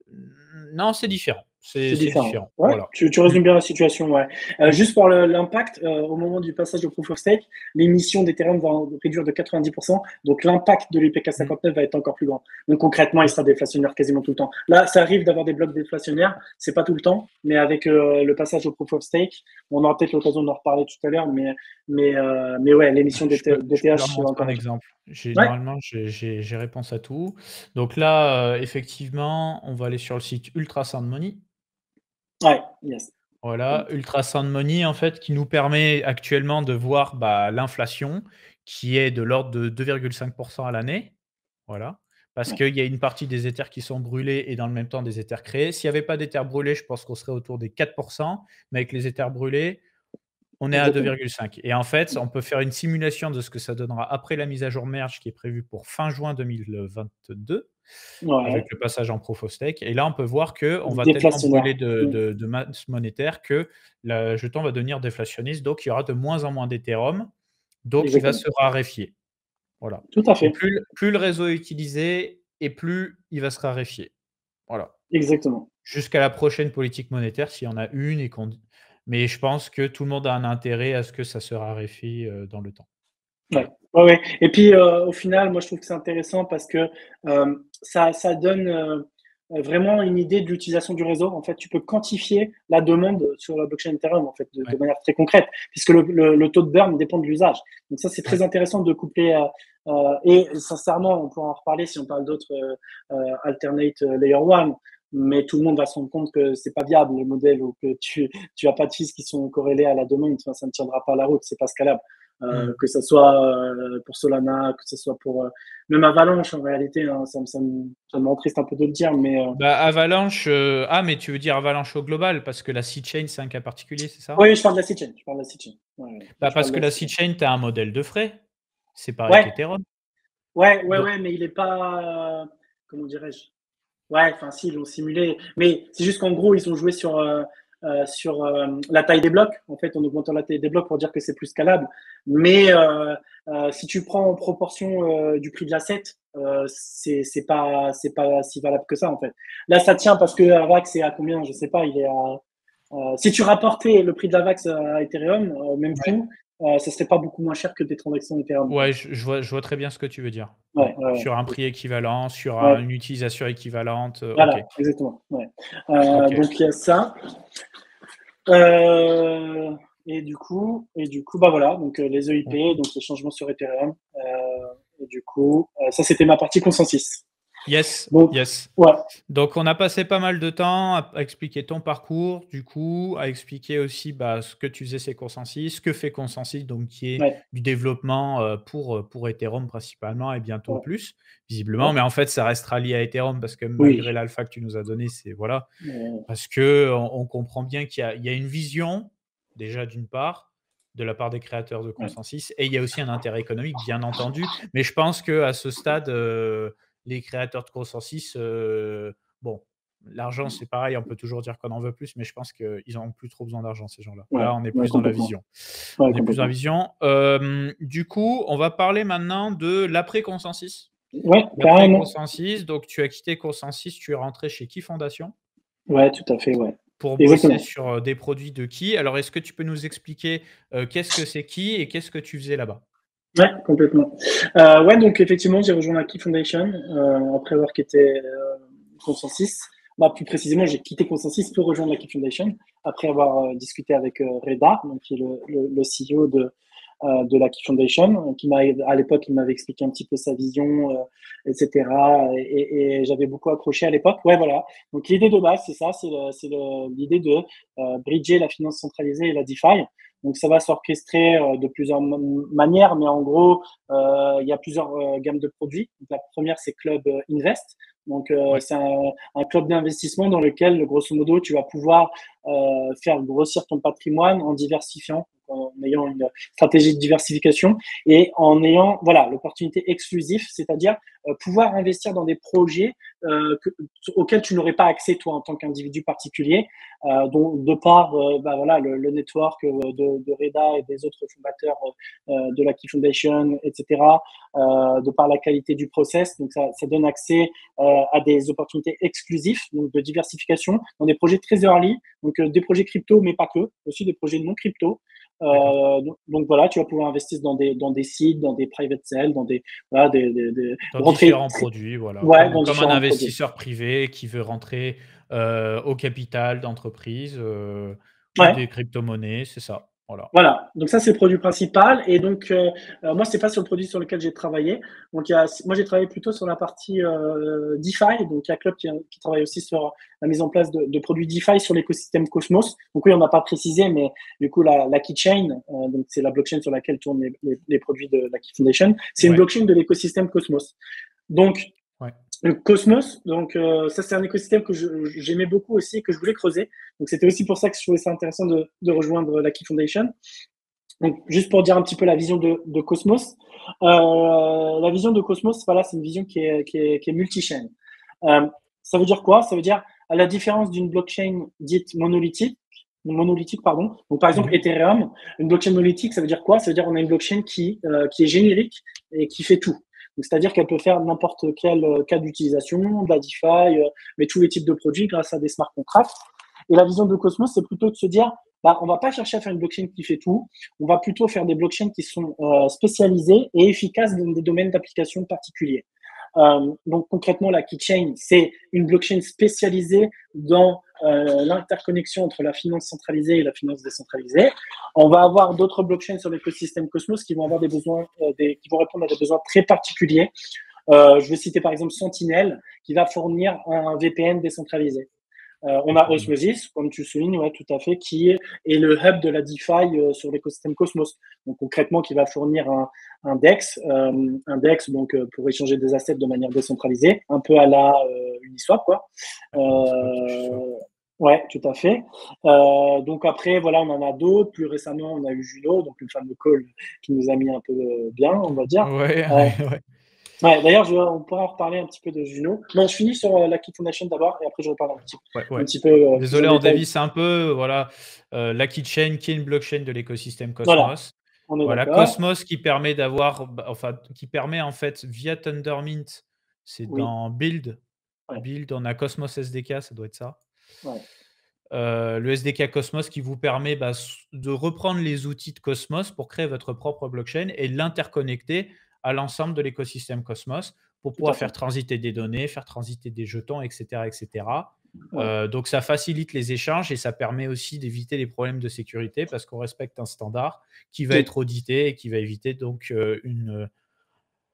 Non, c'est différent. C'est C'est c'est différent. différent. Ouais, Voilà. tu, tu Mmh. résumes bien la situation, ouais. Euh, Mmh. juste pour le- l'impact, euh, au moment du passage de Proof of Stake, l'émission d'Ethereum va en réduire de quatre-vingt-dix pour cent, donc l'impact de l'I P K Mmh. cinquante-neuf va être encore plus grand. Donc concrètement, il Mmh. sera déflationnaire quasiment tout le temps. Là, ça arrive d'avoir des blocs déflationnaires, c'est pas tout le temps, mais avec euh, le passage au Proof of Stake, on aura peut-être l'occasion d'en reparler tout à l'heure, mais, mais, euh, mais ouais, l'émission Je peux je peux leur d'E T H va montrer encore un être. exemple. J'ai Ouais, normalement, j'ai j'ai j'ai réponse à tout. Donc là, heu, effectivement, on va aller sur le site Ultrasound Money. ouais, yes. Voilà, Ultrasound Money, en fait, qui nous permet actuellement de voir, bah, l'inflation qui est de l'ordre de deux virgule cinq à l'année. Voilà, parce Ouais, qu'il y a une partie des Ethers qui sont brûlés et dans le même temps des Ethers créés. S'il y avait pas d'Ethers brûlés, je pense qu'on serait autour des quatre, mais avec les Ethers brûlés, on est à exactement. deux virgule cinq et en fait, on peut faire une simulation de ce que ça donnera après la mise à jour merge qui est prévue pour fin juin deux mille vingt-deux avec Ouais, le passage en proof of stake et là, on peut voir qu'on va tellement déflationnaire. brûler de Mm. de de masse monétaire que le jeton va devenir déflationniste, donc il y aura de moins en moins d'Ethereum, donc il va Exactement. se raréfier. Voilà Tout à et fait. plus le plus le réseau est utilisé et plus il va se raréfier. Voilà. Exactement. Jusqu'à la prochaine politique monétaire, s'il y en a une et qu'on mais je pense que tout le monde a un intérêt à ce que ça se raréfie, heu, dans le temps. Ouais, Voilà. ouais, ouais. Et puis, heu, au final, moi, je trouve que c'est intéressant parce que, hem, ça ça donne, heu, vraiment une idée de l'utilisation du réseau. En fait, tu peux quantifier la demande sur la blockchain Ethereum, en fait, de de Ouais, manière très concrète, puisque le le le taux de burn dépend de l'usage. Donc ça, c'est ouais. très intéressant de coupler, heu heu et sincèrement, on pourra en reparler si on parle d'autres, heu heu, alternate layer one, mais tout le monde va se rendre compte que c'est pas viable, le modèle, ou que tu tu as pas de fees qui sont corrélés à la demande. Enfin, ça ne tiendra pas la route, c'est pas scalable. Euh, Mmh. que ce soit euh, pour Solana, que ce soit pour euh, même Avalanche en réalité, hein, ça, me, ça, me, ça me rend triste un peu de le dire, mais euh, Bah, Avalanche, heu, ah, mais tu veux dire Avalanche au global? Parce que la Seedchain, c'est un cas particulier, c'est ça? oui, je parle de la C-Chain, je parle de la C-Chain. Ouais, ouais, Bah, je parle parce de que la la C-Chain. Seedchain, tu as un modèle de frais. C'est pareil Ouais, qu'Ethereum. ouais, ouais, Donc ouais, mais il est pas, euh, comment dirais-je? Ouais, enfin si, ils l'ont simulé. Mais c'est juste qu'en gros, ils ont joué sur, euh, euh, sur euh, la taille des blocs, en fait, en augmentant la taille des blocs pour dire que c'est plus scalable. Mais euh, euh, si tu prends en proportion euh, du prix de l'asset, euh, c'est c'est pas c'est pas si valable que ça, en fait. Là, ça tient parce que Avax c'est à combien? Je sais pas, il est à. Euh, si tu rapportais le prix de l'Avax à Ethereum, au même ouais, coût, euh, ça serait pas beaucoup moins cher que des transactions Ethereum, quoi. ouais, je je vois je vois très bien ce que tu veux dire. Ouais, Ouais, ouais, ouais. sur un prix équivalent, sur un Ouais, une utilisation équivalente, heu, OK, voilà, exactement. Ouais. Euh, OK. donc il y a ça. Euh, et du coup, et du coup, bah voilà, donc euh, les E I P, donc les changements sur Ethereum. Euh, et du coup, euh, ça c'était ma partie consensus. Yes, Donc, yes. ouais, Donc, on a passé pas mal de temps à à expliquer ton parcours, du coup, à expliquer aussi, bah, ce que tu faisais chez Consensus, ce que fait Consensus, donc qui est ouais, du développement, heu, pour, heu, pour Ethereum principalement et bientôt ouais, plus, ouais, visiblement. Mais en fait, ça restera lié à Ethereum parce que oui, malgré l'alpha que tu nous as donné, c'est voilà, euh, parce qu'on on comprend bien qu'il y a il y a une vision, déjà d'une part, de la part des créateurs de ouais, Consensus et il y a aussi un intérêt économique, bien entendu. Mais je pense qu'à ce stade, heu, les créateurs de Consensus, heu, bon, l'argent, c'est pareil, on peut toujours dire qu'on en veut plus, mais je pense qu'ils n'ont plus trop besoin d'argent, ces gens-là. ouais, Là, on est ouais, plus dans la complètement, vision. ouais, On est plus dans la complètement. vision. Hem, du coup, on va parler maintenant de l'après-Consensus. Ouais, carrément. L'après-Consensus, donc tu as quitté Consensus, tu es rentré chez Key Foundation Ouais, tout à fait, ouais. pour bosser Exactement. sur, heu, des produits de Key. Alors, est-ce que tu peux nous expliquer, heu, qu'est-ce que c'est Key et qu'est-ce que tu faisais là-bas? Ouais, complètement. Euh, ouais, donc effectivement, j'ai rejoint la Key Foundation euh, après avoir quitté euh, Consensus. Bah, plus précisément, j'ai quitté Consensus pour rejoindre la Key Foundation après avoir euh, discuté avec euh, Reda, donc qui est le, le, le C E O de, euh, de la Key Foundation, euh, qui m'a à l'époque, il m'avait expliqué un petit peu sa vision, euh, et cetera. Et, et, et j'avais beaucoup accroché à l'époque. Ouais, voilà. Donc l'idée de base, c'est ça, c'est l'idée de euh, bridger la finance centralisée et la DeFi. Donc ça va s'orchestrer euh, de plusieurs manières, mais en gros, euh, il y a plusieurs euh, gammes de produits. Donc, la première, c'est Club euh, Invest. Donc euh, Ouais, c'est un, un club d'investissement dans lequel, grosso modo, tu vas pouvoir euh, faire grossir ton patrimoine en diversifiant, en ayant une stratégie de diversification et en ayant voilà l'opportunité exclusive, c'est-à-dire euh, pouvoir investir dans des projets euh, que, auxquels tu n'aurais pas accès toi en tant qu'individu particulier, euh, dont de par euh, bah, voilà le, le network de, de Reda et des autres fondateurs euh, de la Key Foundation, et cetera. Euh, de par la qualité du process, donc ça, ça donne accès euh, à des opportunités exclusives, donc de diversification dans des projets très early, donc euh, des projets crypto, mais pas que, aussi des projets non crypto. d'accord. Euh, donc, donc, voilà, tu vas pouvoir investir dans des dans des sites, dans des private sales, dans des voilà des, des, des Dans rentrer différents très, produits, voilà, ouais comme dans comme un différents produits. investisseur privé qui veut rentrer, heu, au capital d'entreprise, heu, ou Ouais. des cryptomonnaies, c'est ça, voilà. Voilà, donc ça c'est le produit principal et donc euh, euh, moi c'est pas sur le produit sur lequel j'ai travaillé. Donc il y a, moi j'ai travaillé plutôt sur la partie euh, DeFi. Donc il y a Club qui, qui travaille aussi sur la mise en place de, de produits DeFi sur l'écosystème Cosmos. Donc oui, on n'a pas précisé, mais du coup la, la Keychain, euh, donc c'est la blockchain sur laquelle tournent les, les, les produits de la Key Foundation, c'est une Ouais, blockchain de l'écosystème Cosmos. Donc ouais, le Cosmos, donc euh, ça c'est un écosystème que j'aimais beaucoup aussi et que je voulais creuser. Donc c'était aussi pour ça que je trouvais ça intéressant de, de rejoindre la Key Foundation. Donc, juste pour dire un petit peu la vision de, de Cosmos, euh, la vision de Cosmos, voilà, c'est une vision qui est, qui est, qui est multi-chaîne. Euh, ça veut dire quoi? Ça veut dire, à la différence d'une blockchain dite monolithique, monolithique, pardon. Donc, par exemple, mmh, Ethereum, une blockchain monolithique, ça veut dire quoi? Ça veut dire qu'on a une blockchain qui, euh, qui est générique et qui fait tout. Donc, c'est-à-dire qu'elle peut faire n'importe quel euh, cas d'utilisation, de la DeFi, euh, mais tous les types de produits grâce à des smart contracts. Et la vision de Cosmos, c'est plutôt de se dire, bah, on va pas chercher à faire une blockchain qui fait tout. On va plutôt faire des blockchains qui sont euh, spécialisées et efficaces dans des domaines d'application particuliers. Euh, donc concrètement, la Keychain, c'est une blockchain spécialisée dans euh, l'interconnexion entre la finance centralisée et la finance décentralisée. On va avoir d'autres blockchains sur l'écosystème Cosmos qui vont avoir des besoins, euh, des, qui vont répondre à des besoins très particuliers. Euh, je vais citer par exemple Sentinel, qui va fournir un V P N décentralisé. Euh, on a d'accord. Osmosis, comme tu soulignes, ouais, tout à fait, qui est, est le hub de la DeFi euh, sur l'écosystème Cosmos. Donc concrètement, qui va fournir un, un DEX, euh, un DEX donc euh, pour échanger des assets de manière décentralisée, un peu à la euh, Uniswap, quoi. Ouais, Uniswap, SushiSwap. Euh, ouais, tout à fait. Euh, donc après, voilà, on en a d'autres. Plus récemment, on a eu Juno, donc le fameux call qui nous a mis un peu bien, on va dire. Ouais, Euh, ouais, ouais. Ouais, d'ailleurs, je- on pourra en reparler un petit peu de Juno. Non, je finis sur euh, la Key Foundation d'abord et après je reparle un petit, Ouais, un ouais. petit peu euh, plus en Désolé, on détail. dévisse un peu, voilà, heu, la Keychain qui est une blockchain de l'écosystème Voilà, Cosmos. on est Voilà, d'accord. Cosmos qui permet d'avoir, bah, enfin, qui permet en fait via Tendermint, c'est Oui, dans Build. ouais, Build, on a Cosmos S D K, ça doit être ça. ouais, Heu, le S D K Cosmos qui vous permet, bah, s de reprendre les outils de Cosmos pour créer votre propre blockchain et l'interconnecter à l'ensemble de l'écosystème Cosmos pour tout à pouvoir fait. faire transiter des données, faire transiter des jetons et cetera et cetera. Ouais, Heu, donc ça facilite les échanges et ça permet aussi d'éviter les problèmes de sécurité parce qu'on respecte un standard qui va oui, être audité et qui va éviter donc, heu, une,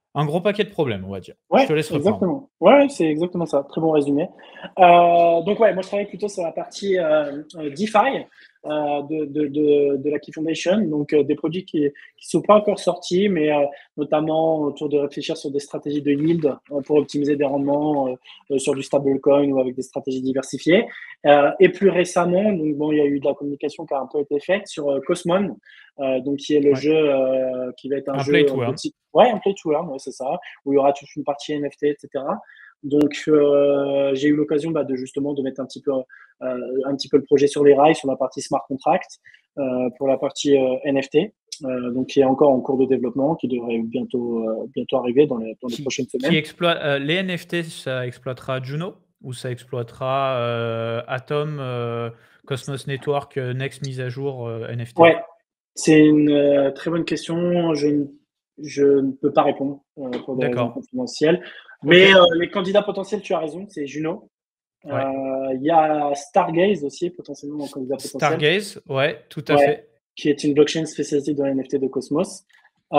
Un gros paquet de problèmes, on va dire. Je Ouais, te laisse reprendre. exactement. Ouais, ouais, c'est exactement ça. Très bon résumé. Heu, donc ouais, moi je travaille plutôt sur la partie, heu heu, DeFi, heu, de de de de la Key Foundation, donc heu, des produits qui qui sont pas encore sortis, mais heu, notamment autour de réfléchir sur des stratégies de yield, heu, pour optimiser des rendements, heu heu, sur du stablecoin ou avec des stratégies diversifiées. Heu et plus récemment, donc bon, il y a eu de la communication qui a un peu été faite sur, heu, Cosmon, heu, donc qui est le Ouais. jeu, heu, qui va être un Un play jeu un to peu earn. type ouais, un play to earn, ouais, c'est ça, où il y aura toute une partie N F T et cetera. Donc heu, j'ai eu l'occasion, bah, de justement de mettre un petit peu, heu, un petit peu le projet sur les rails, sur la partie smart contract, heu, pour la partie, heu, N F T, heu, donc qui est encore en cours de développement, qui devrait bientôt, heu, bientôt arriver dans les dans les Qui prochaines qui semaines. exploite, heu, les N F T, ça exploitera Juno ou ça exploitera, heu, Atom, heu, Cosmos Network, heu, next mise à jour, heu, N F T? Ouais, c'est une, heu, très bonne question. Je ne je ne peux pas répondre, heu, pour des raisons D'accord. confidentielles. Mais, OK. heu, les candidats potentiels, tu as raison, c'est Juno. Heu, Ouais. il y a Stargaze aussi, potentiellement en candidat potentiel. Stargaze, ouais, tout à Ouais, fait. qui est une blockchain spécialisée dans les N F T de Cosmos. Euh,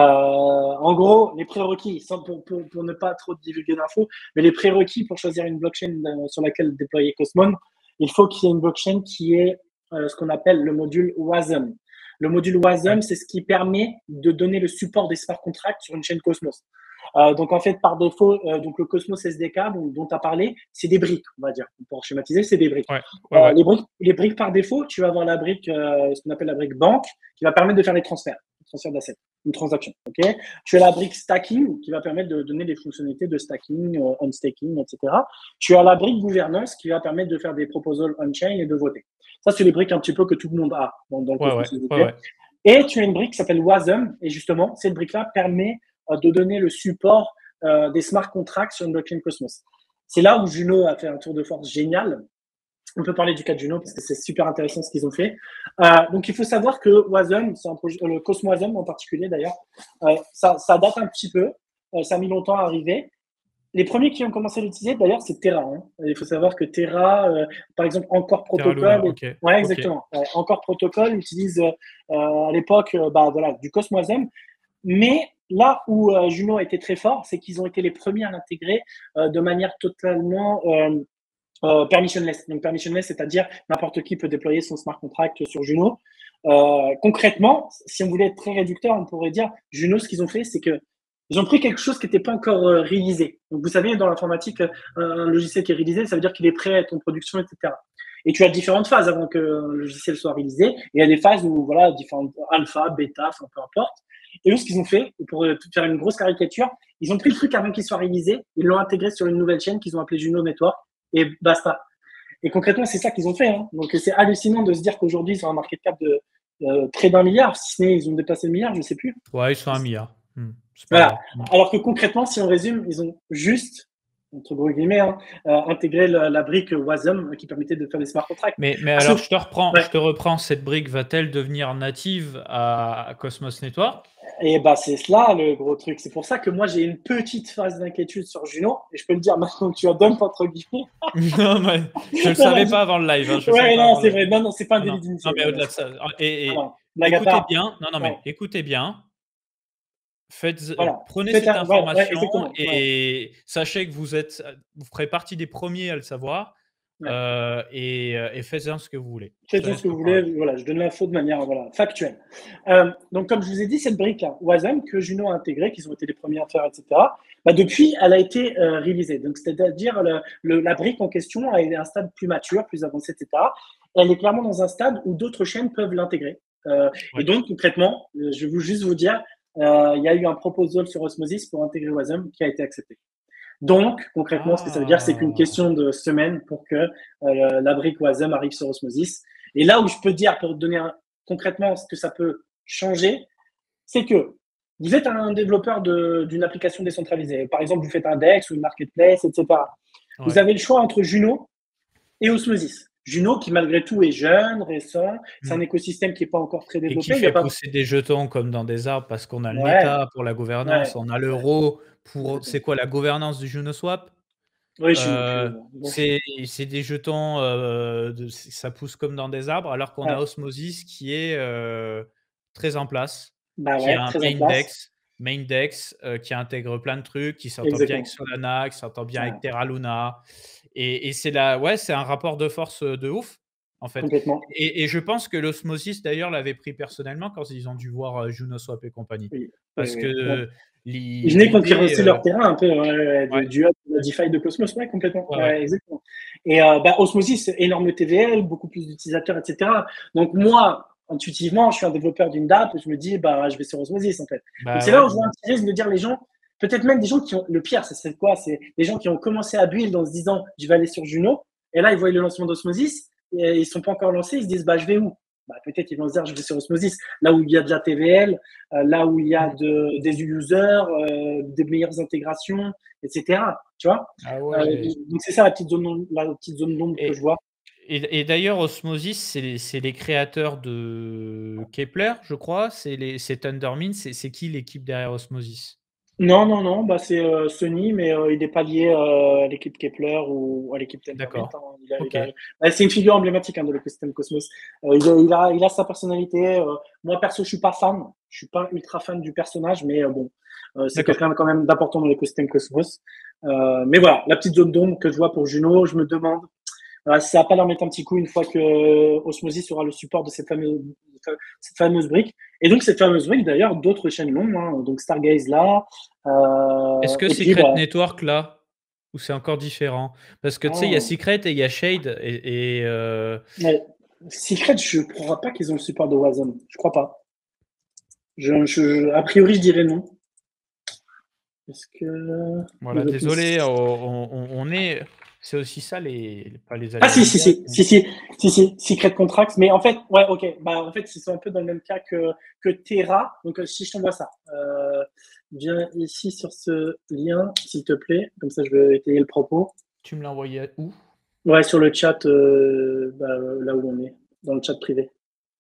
en gros, les prérequis, sans pour, pour, pour ne pas trop divulguer d'infos, mais les prérequis pour choisir une blockchain euh, sur laquelle déployer Cosmos, il faut qu'il y ait une blockchain qui ait euh, ce qu'on appelle le module WASM. Le module Ouais. WASM, c'est ce qui permet de donner le support des smart contracts sur une chaîne Cosmos. Euh, donc en fait, par défaut, euh, donc le Cosmos S D K dont, dont tu as parlé, c'est des briques, on va dire. Pour schématiser, c'est des briques. Ouais. Ouais, Euh, ouais. les briques. Les briques par défaut, tu vas avoir la brique, euh, ce qu'on appelle la brique banque, qui va permettre de faire les transferts, les transferts d'assets, une transaction. Okay, tu as la brique stacking, qui va permettre de donner des fonctionnalités de stacking, euh, unstacking, et cetera. Tu as la brique gouvernance, qui va permettre de faire des proposals on-chain et de voter. Ça, c'est les briques un petit peu que tout le monde a dans, dans le Ouais, ouais. Cosmos S D K. Ouais, ouais. Et tu as une brique qui s'appelle WASM, et justement, cette brique-là permet euh, de donner le support euh, des smart contracts sur une blockchain Cosmos. C'est là où Juno a fait un tour de force génial. On peut parler du cas de Juno parce que c'est super intéressant ce qu'ils ont fait. Euh, donc, il faut savoir que Wasm, c'est un projet, le Cosmo Wasm en particulier d'ailleurs, euh, ça, ça date un petit peu. Euh, ça a mis longtemps à arriver. Les premiers qui ont commencé à l'utiliser, d'ailleurs, c'est Terra. Hein. Il faut savoir que Terra, euh, par exemple, Encore Terra Luna, Protocol, OK. ouais, OK. exactement. Ouais, Encore Protocol utilise euh, à l'époque, euh, bah voilà, du Cosmo Wasm. Mais là où euh, Juno a été très fort, c'est qu'ils ont été les premiers à l'intégrer euh, de manière totalement euh, euh, permissionless. Donc permissionless, c'est-à-dire n'importe qui peut déployer son smart contract sur Juno. Euh, concrètement, si on voulait être très réducteur, on pourrait dire Juno, ce qu'ils ont fait, c'est que ils ont pris quelque chose qui n'était pas encore euh, réalisé. Donc vous savez, dans l'informatique, un logiciel qui est réalisé, ça veut dire qu'il est prêt à être en production, et cetera. Et tu as différentes phases avant que le logiciel soit réalisé. Et il y a des phases où, voilà, différentes alpha, bêta, enfin, peu importe. Et eux, ce qu'ils ont fait, pour faire une grosse caricature, ils ont pris le truc avant qu'il soit réalisé, ils l'ont intégré sur une nouvelle chaîne qu'ils ont appelée Juno Network et basta. Et concrètement, c'est ça qu'ils ont fait. Hein. Donc c'est hallucinant de se dire qu'aujourd'hui, ils ont un market cap de euh, près d'un milliard, si ce n'est ils ont dépassé le milliard, je ne sais plus. Ouais, ils sont un milliard. Mmh. C'est pas Voilà. grave. Mmh. Alors que concrètement, si on résume, ils ont juste, entre gros guillemets, hein, euh, intégré la, la brique Wasm qui permettait de faire des smart contracts. Mais mais Ah, alors je te reprends ouais. je te reprends, cette brique va-t-elle devenir native à Cosmos Network? Et bah c'est cela le gros truc. C'est pour ça que moi j'ai une petite phase d'inquiétude sur Juno. Et je peux le dire maintenant que tu as dump entre guillemets. Non, mais je le non, non, savais pas avant le live, hein, je je... le savais Ouais, pas non, avant le c'est live. vrai. Non, non, c'est pas un Non, non, délit non, d'initié. mais Non, non, au-delà de ça, et non, et non, blague à écoutez part. bien, non, non, Ouais, mais écoutez bien, faites voilà. prenez Faites cette un... ouais, ouais, information exactement. Ouais, et sachez que vous êtes vous ferez partie des premiers à le savoir, ouais. heu et heu et faites-en ce que vous voulez. Je te Faites-en ce laisse que vous reprendre voulez. la suite. Voilà, je donne l'info de manière voilà, factuelle. Euh, donc, comme je vous ai dit, cette brique-là, Wasm, que Juno a intégrée, qu'ils ont été les premiers à faire, et cetera, bah, depuis, elle a été euh, réalisée. Donc, c'est-à-dire, le, le, la brique en question a été à un stade plus mature, plus avancé, et cetera. Elle est clairement dans un stade où d'autres chaînes peuvent l'intégrer. Euh, et Ouais. donc, concrètement, je vais juste vous dire, euh, il y a eu un proposal sur Osmosis pour intégrer Wasm qui a été accepté. Donc, concrètement, ce que ça veut dire, c'est qu'une Ah! question de semaine pour que euh, la brique Wasm arrive sur Osmosis. Et là où je peux dire, pour donner un, concrètement ce que ça peut changer, c'est que vous êtes un développeur de, d'une application décentralisée. Par exemple, vous faites un Dex ou une marketplace, et cetera. Vous Ouais. avez le choix entre Juno et Osmosis. Juno, qui malgré tout est jeune, récent, c'est un Mmh. écosystème qui n'est pas encore très Et qui développé. Il y a fait pas. pousser des jetons comme dans des arbres parce qu'on a le Ouais, Neta pour la ouais, gouvernance, on a ouais, l'euro pour exactement. c'est quoi la gouvernance du JunoSwap? Oui, je suis plus. Heu, Bon. c'est c'est des jetons, heu, de ça pousse comme dans des arbres, alors qu'on a Ouais. Osmosis qui est, heu, très en place, Bah qui ouais, a un très en place. Paindex. Maindex, heu, qui intègre plein de trucs, qui s'entend bien avec Exactement. Solana, qui s'entend bien Ouais, avec Terra Luna et et c'est la ouais, c'est un rapport de force, heu, de ouf, en fait complètement. et et je pense que l'Osmosis d'ailleurs l'avait pris personnellement quand ils ont dû voir, heu, Junoswap et compagnie. Oui, oui, Parce oui. Ouais. que Ils l'i venaient l'idée, concurrencer heu leur terrain un peu, ouais, ouais, ouais, de ouais, du hub, de la DeFi de Cosmos, ouais, complètement. ouais, ouais. Ouais, exactement. Et euh, bah, Osmosis, énorme T V L, beaucoup plus d'utilisateurs, et cetera. Donc moi, intuitivement, je suis un développeur d'une dApp, je me dis, bah, je vais sur Osmosis, en fait. Donc Bah, c'est là ouais. où je vois un petit risque de dire les gens, peut-être même des gens qui ont, le pire, ça serait quoi? C'est des gens qui ont commencé à build en se disant, je vais aller sur Juno, et là, ils voient le lancement d'Osmosis, et ils sont pas encore lancés, ils se disent, bah, je vais où? Bah, peut-être ils vont se dire, je vais sur Osmosis, là où il y a de la T V L, euh, là où il y a Mmh. de, des users, euh, des meilleures intégrations, et cetera. Tu vois? Ah Euh, ouais donc c'est ça la petite zone, la petite zone d'ombre que je et vois. et et d'ailleurs Osmosis, c'est les c'est les créateurs de Keplr, je crois? C'est les c'est Tendermint, c'est c'est qui l'équipe derrière Osmosis? Non, non, non, bah c'est euh, Sony, mais euh, il n'est pas lié euh, à l'équipe Kepler ou à l'équipe Tendermint. D'accord. Hein. Il a, il a... OK. bah, c'est une figure emblématique hein, de l'écosystème Cosmos. Euh, il, a, il, a, il a sa personnalité. Euh, moi, perso, je suis pas fan. Je suis pas ultra fan du personnage, mais euh, bon, euh, c'est D'accord. quelqu'un quand même d'important dans l'écosystème Cosmos. Euh, mais voilà, la petite zone d'ombre que je vois pour Juno, je me demande voilà, si ça va pas leur mettre un petit coup une fois que Osmosis aura le support de cette fameuse, cette fameuse brique. Et donc, cette fameuse brique, d'ailleurs, d'autres chaînes l'ont. Hein, donc, Stargaze là. Est-ce Euh, que et puis, Secret bah, Network là? Ou c'est encore différent? Parce que tu sais, il y a oh, Secret et il y a Shade et et heu, mais Secret, je ne crois pas qu'ils ont le support de Wasm. Je crois pas. Je, je, a priori, je dirais non. Est-ce que voilà, les autres désolé, on on on est c'est aussi ça les pas les Ah aléas si du si direct, si mais si si si si Secret Contracts mais en fait ouais ok bah en fait ils sont un peu dans le même cas que que Terra donc euh, si je t'envoie ça euh, viens ici sur ce lien s'il te plaît comme ça je vais étayer le propos tu me l'as envoyé où? ouais sur le chat euh, bah, là où on est dans le chat privé.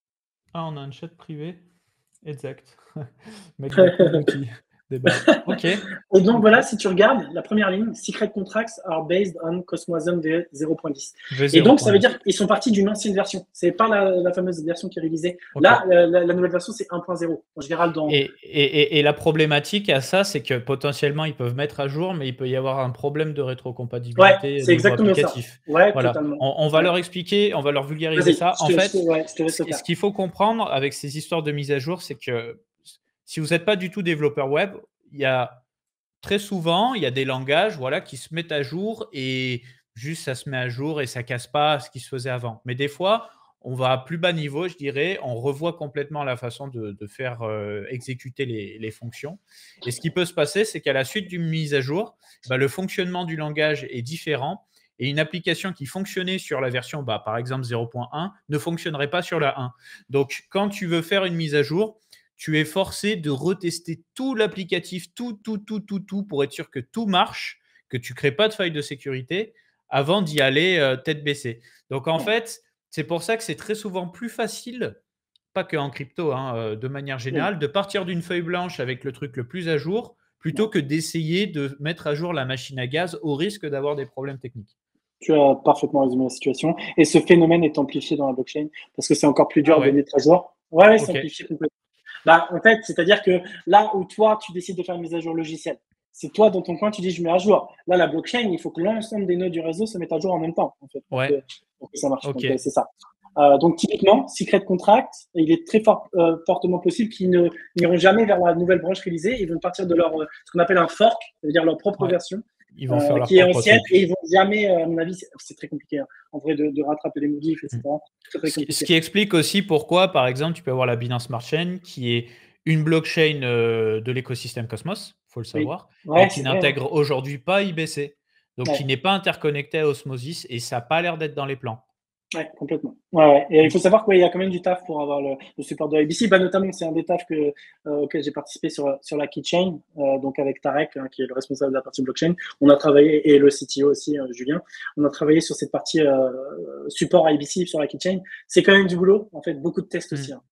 Ah, on a un chat privé? Exact. Mec, beaucoup d'outils, débarque. OK, Et donc OK. voilà, si tu regardes la première ligne, Secret Contracts are based on Cosmosm V zéro point dix. V Et donc ça veut zéro point dix. dire qu'ils sont partis d'une ancienne version. C'est pas la, la fameuse version qui est révisée. OK. Là, la, la, la nouvelle version c'est un point zéro. En général, dans Et et et et la problématique à ça, c'est que potentiellement, ils peuvent mettre à jour, mais il peut y avoir un problème de ouais, rétrocompatibilité au c'est niveau exactement ça. applicatif. Ouais, Voilà, totalement. on on va Ouais. leur expliquer, on va leur vulgariser Vas-y, ça. je En te, je te- fait, ouais, je te laisse ce le qui ce faire. qu'il faut comprendre avec ces histoires de mise à jour, c'est que si vous êtes pas du tout développeur web, il y a très souvent, il y a des langages, voilà, qui se mettent à jour et juste ça se met à jour et ça casse pas ce qui se faisait avant. Mais des fois, on va à plus bas niveau, je dirais, on revoit complètement la façon de de faire, heu, exécuter les les fonctions et ce qui peut se passer, c'est qu'à la suite d'une mise à jour, bah, le fonctionnement du langage est différent et une application qui fonctionnait sur la version, bah, par exemple zéro point un ne fonctionnerait pas sur la un. Donc quand tu veux faire une mise à jour, tu es forcé de retester tout l'applicatif, tout, tout, tout, tout, tout, pour être sûr que tout marche, que tu ne crées pas de faille de sécurité avant d'y aller euh, tête baissée. Donc en Ouais. fait, c'est pour ça que c'est très souvent plus facile, pas que en crypto, hein, euh, de manière Oui. générale, de partir d'une feuille blanche avec le truc le plus à jour, plutôt Ouais. que d'essayer de mettre à jour la machine à gaz au risque d'avoir des problèmes techniques. Tu as parfaitement résumé la situation. Et ce phénomène est amplifié dans la blockchain parce que c'est encore plus Ah dur de ouais, mettre à jour. Ouais, ouais, c'est ok. amplifié complètement. Bah, en fait, c'est-à-dire que là où toi, tu décides de faire une mise à jour logicielle, c'est toi, dans ton coin, tu dis je mets à jour. Là, la blockchain, il faut que l'ensemble des nœuds du réseau se mettent à jour en même temps, en fait, pour que, Ouais, pour que ça marche. ok. Donc, euh, c'est ça. Euh, donc, typiquement, Secret Contract, il est très fort, euh, fortement possible qu'ils ne n'iront jamais vers la nouvelle branche réalisée. Ils vont partir de leur, euh, ce qu'on appelle un fork, c'est-à-dire leur propre Ouais. version, Ils vont faire euh, leur qui est propre ancienne, et truc. ils vont jamais, euh, à mon avis, c'est c'est très compliqué, hein, en vrai, de, de rattraper les modifs, Mmh. et cetera. Très, très Ce qui ce compliqué. qui explique aussi pourquoi, par exemple, tu peux avoir la Binance Smart Chain qui est une blockchain, heu, de l'écosystème Cosmos, il faut le Oui. savoir, mais Ouais, qui c'est vrai. Hein. n'intègre aujourd'hui pas I B C. Donc qui Ouais. n'est pas interconnecté à Osmosis et ça a pas l'air d'être dans les plans. Ouais, complètement. Ouais, ouais. Et il Mmh. faut savoir qu'il y a quand même du taf pour avoir le, le support de I B C. Bah, notamment, c'est un des tafs que, euh, auquel j'ai participé sur, sur la Keychain, euh, donc avec Tarek, hein, qui est le responsable de la partie blockchain. On a travaillé, et le C T O aussi, euh, Julien. On a travaillé sur cette partie euh, support I B C sur la Keychain. C'est quand même du boulot, en fait, beaucoup de tests Mmh. aussi. Hein.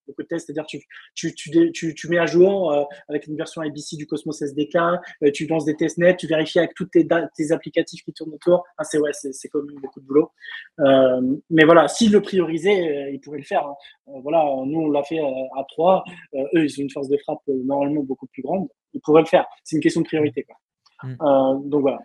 beaucoup de tests, c'est-à-dire tu, tu, tu, tu, tu mets à jour euh, avec une version I B C du Cosmos S D K, euh, tu lances des testnets, tu vérifies avec tous tes, tes applicatifs qui tournent autour. Ah, c'est ouais, c'est quand même beaucoup de boulot. Euh, mais voilà, s'ils le priorisaient, euh, ils pourraient le faire. Hein. Euh, voilà, nous on l'a fait euh, à trois. Euh, eux, ils ont une force de frappe euh, normalement beaucoup plus grande. Ils pourraient le faire. C'est une question de priorité, quoi. Mm. Euh, donc voilà.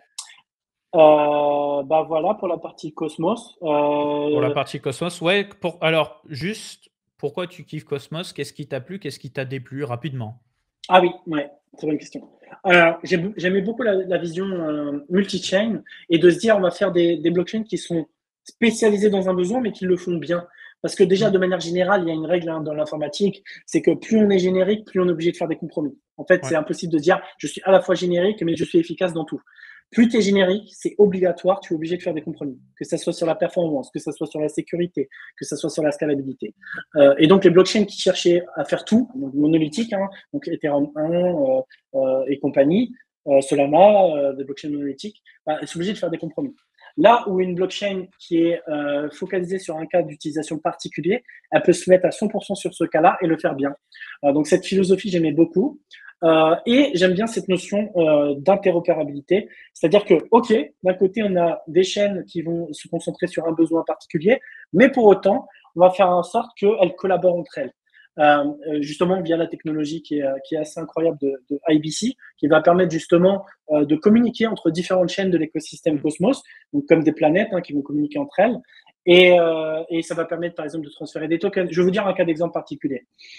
Euh, bah voilà pour la partie Cosmos. Euh... Pour la partie Cosmos, ouais. Pour, alors, juste, pourquoi tu kiffes Cosmos? Qu'est-ce qui t'a plu? Qu'est-ce qui t'a déplu rapidement? Ah oui, ouais, très bonne question. Alors, j'aimais beaucoup la, la vision euh, multi-chain et de se dire on va faire des, des blockchains qui sont spécialisés dans un besoin mais qui le font bien. Parce que déjà, de manière générale, il y a une règle hein, dans l'informatique, c'est que plus on est générique, plus on est obligé de faire des compromis. En fait, ouais. C'est impossible de dire je suis à la fois générique mais je suis efficace dans tout. Plus tu es générique, c'est obligatoire, tu es obligé de faire des compromis, que ce soit sur la performance, que ce soit sur la sécurité, que ce soit sur la scalabilité. Euh, et donc, les blockchains qui cherchaient à faire tout, donc monolithiques, hein, donc Ethereum un euh, euh, et compagnie, euh, Solana, euh, des blockchains monolithiques, bah, ils sont obligés de faire des compromis. Là où une blockchain qui est euh, focalisée sur un cas d'utilisation particulier, elle peut se mettre à cent pour cent sur ce cas-là et le faire bien. Euh, donc, cette philosophie, j'aimais beaucoup. Euh, et j'aime bien cette notion euh, d'interopérabilité, c'est-à-dire que, ok, d'un côté, on a des chaînes qui vont se concentrer sur un besoin particulier, mais pour autant, on va faire en sorte qu'elles collaborent entre elles. Euh, justement via la technologie qui est, qui est assez incroyable de, de I B C, qui va permettre justement euh, de communiquer entre différentes chaînes de l'écosystème Cosmos, donc comme des planètes hein, qui vont communiquer entre elles, et, euh, et ça va permettre par exemple de transférer des tokens. Je vais vous dire un cas d'exemple particulier.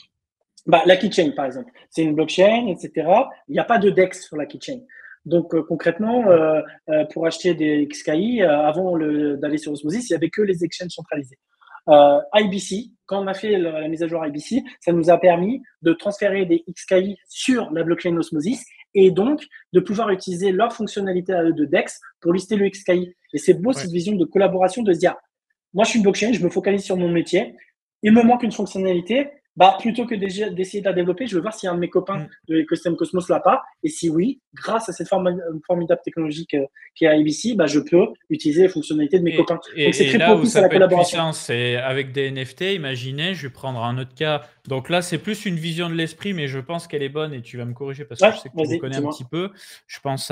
Bah, la Keychain, par exemple, c'est une blockchain, et cetera. Il n'y a pas de D E X sur la Keychain. Donc euh, concrètement, euh, euh, pour acheter des X K I, euh, avant d'aller sur Osmosis, il n'y avait que les exchanges centralisés. Euh, I B C, quand on a fait la, la mise à jour I B C, ça nous a permis de transférer des X K I sur la blockchain Osmosis et donc de pouvoir utiliser leur fonctionnalité à eux de D E X pour lister le X K I. Et c'est beau ouais. Cette vision de collaboration, de se dire, moi je suis une blockchain, je me focalise sur mon métier, il me manque une fonctionnalité, bah, plutôt que d'essayer de la développer, je veux voir si un de mes copains mm. de l'écosystème Cosmos l'a pas. Et si oui, grâce à cette formidable technologie qui est I B C, bah, je peux utiliser les fonctionnalités de mes et, copains. Et, Donc, c'est très là où propice ça à la peut être collaboration. puissant, c'est avec des N F T. Imaginez, je vais prendre un autre cas. Donc là, c'est plus une vision de l'esprit, mais je pense qu'elle est bonne et tu vas me corriger parce que ouais, je sais que tu me connais un petit peu. Je pense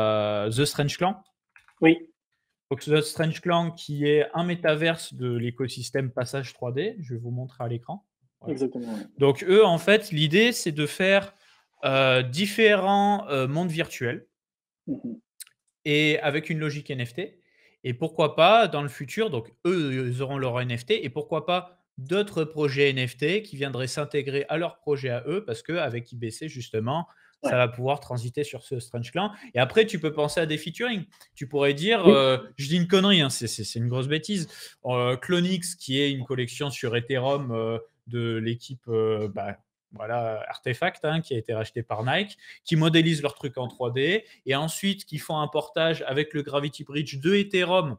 à The Strange Clan. Oui. Donc, The Strange Clan qui est un métaverse de l'écosystème Passage trois D. Je vais vous montrer à l'écran. Voilà. Exactement. Donc, eux, en fait, l'idée, c'est de faire euh, différents euh, mondes virtuels mm-hmm. et avec une logique N F T. Et pourquoi pas, dans le futur, donc eux, ils auront leur N F T, et pourquoi pas d'autres projets N F T qui viendraient s'intégrer à leur projet à eux, parce qu'avec I B C, justement, ouais. ça va pouvoir transiter sur ce Strange Clan. Et après, tu peux penser à des featuring. Tu pourrais dire, oui. euh, je dis une connerie, hein, c'est une grosse bêtise, euh, Clonix, qui est une collection sur Ethereum euh, de l'équipe euh, bah, voilà, Artefact, hein, qui a été racheté par Nike, qui modélisent leur truc en trois D et ensuite qui font un portage avec le Gravity Bridge de Ethereum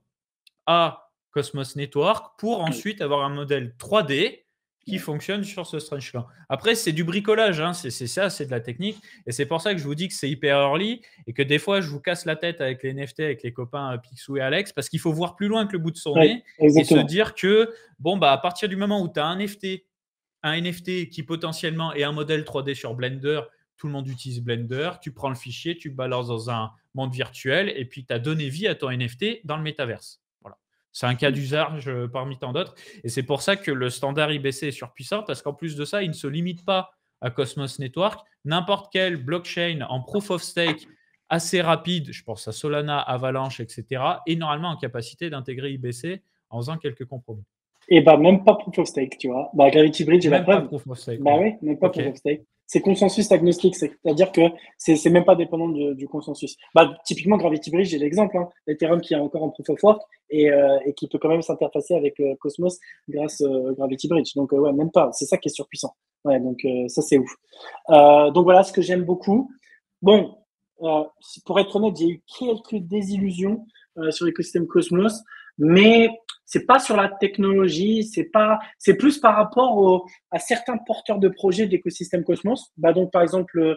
à Cosmos Network pour ensuite avoir un modèle trois D qui fonctionne sur ce Strange Clan. Après, c'est du bricolage, hein, c'est ça, c'est de la technique. Et c'est pour ça que je vous dis que c'est hyper early et que des fois, je vous casse la tête avec les N F T, avec les copains Picsou et Alex, parce qu'il faut voir plus loin que le bout de son ouais, nez exactement. et se dire que, bon, bah, à partir du moment où tu as un N F T, un N F T qui potentiellement est un modèle trois D sur Blender, tout le monde utilise Blender, tu prends le fichier, tu le balances dans un monde virtuel et puis tu as donné vie à ton N F T dans le métaverse. Voilà. C'est un cas d'usage euh, parmi tant d'autres. Et c'est pour ça que le standard I B C est surpuissant parce qu'en plus de ça, il ne se limite pas à Cosmos Network. N'importe quelle blockchain en proof of stake assez rapide, je pense à Solana, Avalanche, et cetera, est normalement en capacité d'intégrer I B C en faisant quelques compromis. Et bah, même pas proof of stake, tu vois. Bah, Gravity Bridge est la preuve. Même pas proof of stake. Bah oui, même pas okay. proof of stake. C'est consensus agnostique, c'est-à-dire que c'est même pas dépendant de, du consensus. Bah, typiquement, Gravity Bridge, j'ai l'exemple, hein, Ethereum qui est encore en proof of work et, euh, et qui peut quand même s'interfacer avec euh, Cosmos grâce à euh, Gravity Bridge. Donc, euh, ouais, même pas. C'est ça qui est surpuissant. Ouais, donc euh, ça, c'est ouf. Euh, donc voilà ce que j'aime beaucoup. Bon, euh, pour être honnête, j'ai eu quelques désillusions euh, sur l'écosystème Cosmos, mais c'est pas sur la technologie, c'est pas, c'est plus par rapport au, à certains porteurs de projets de l'écosystème Cosmos. Bah donc par exemple,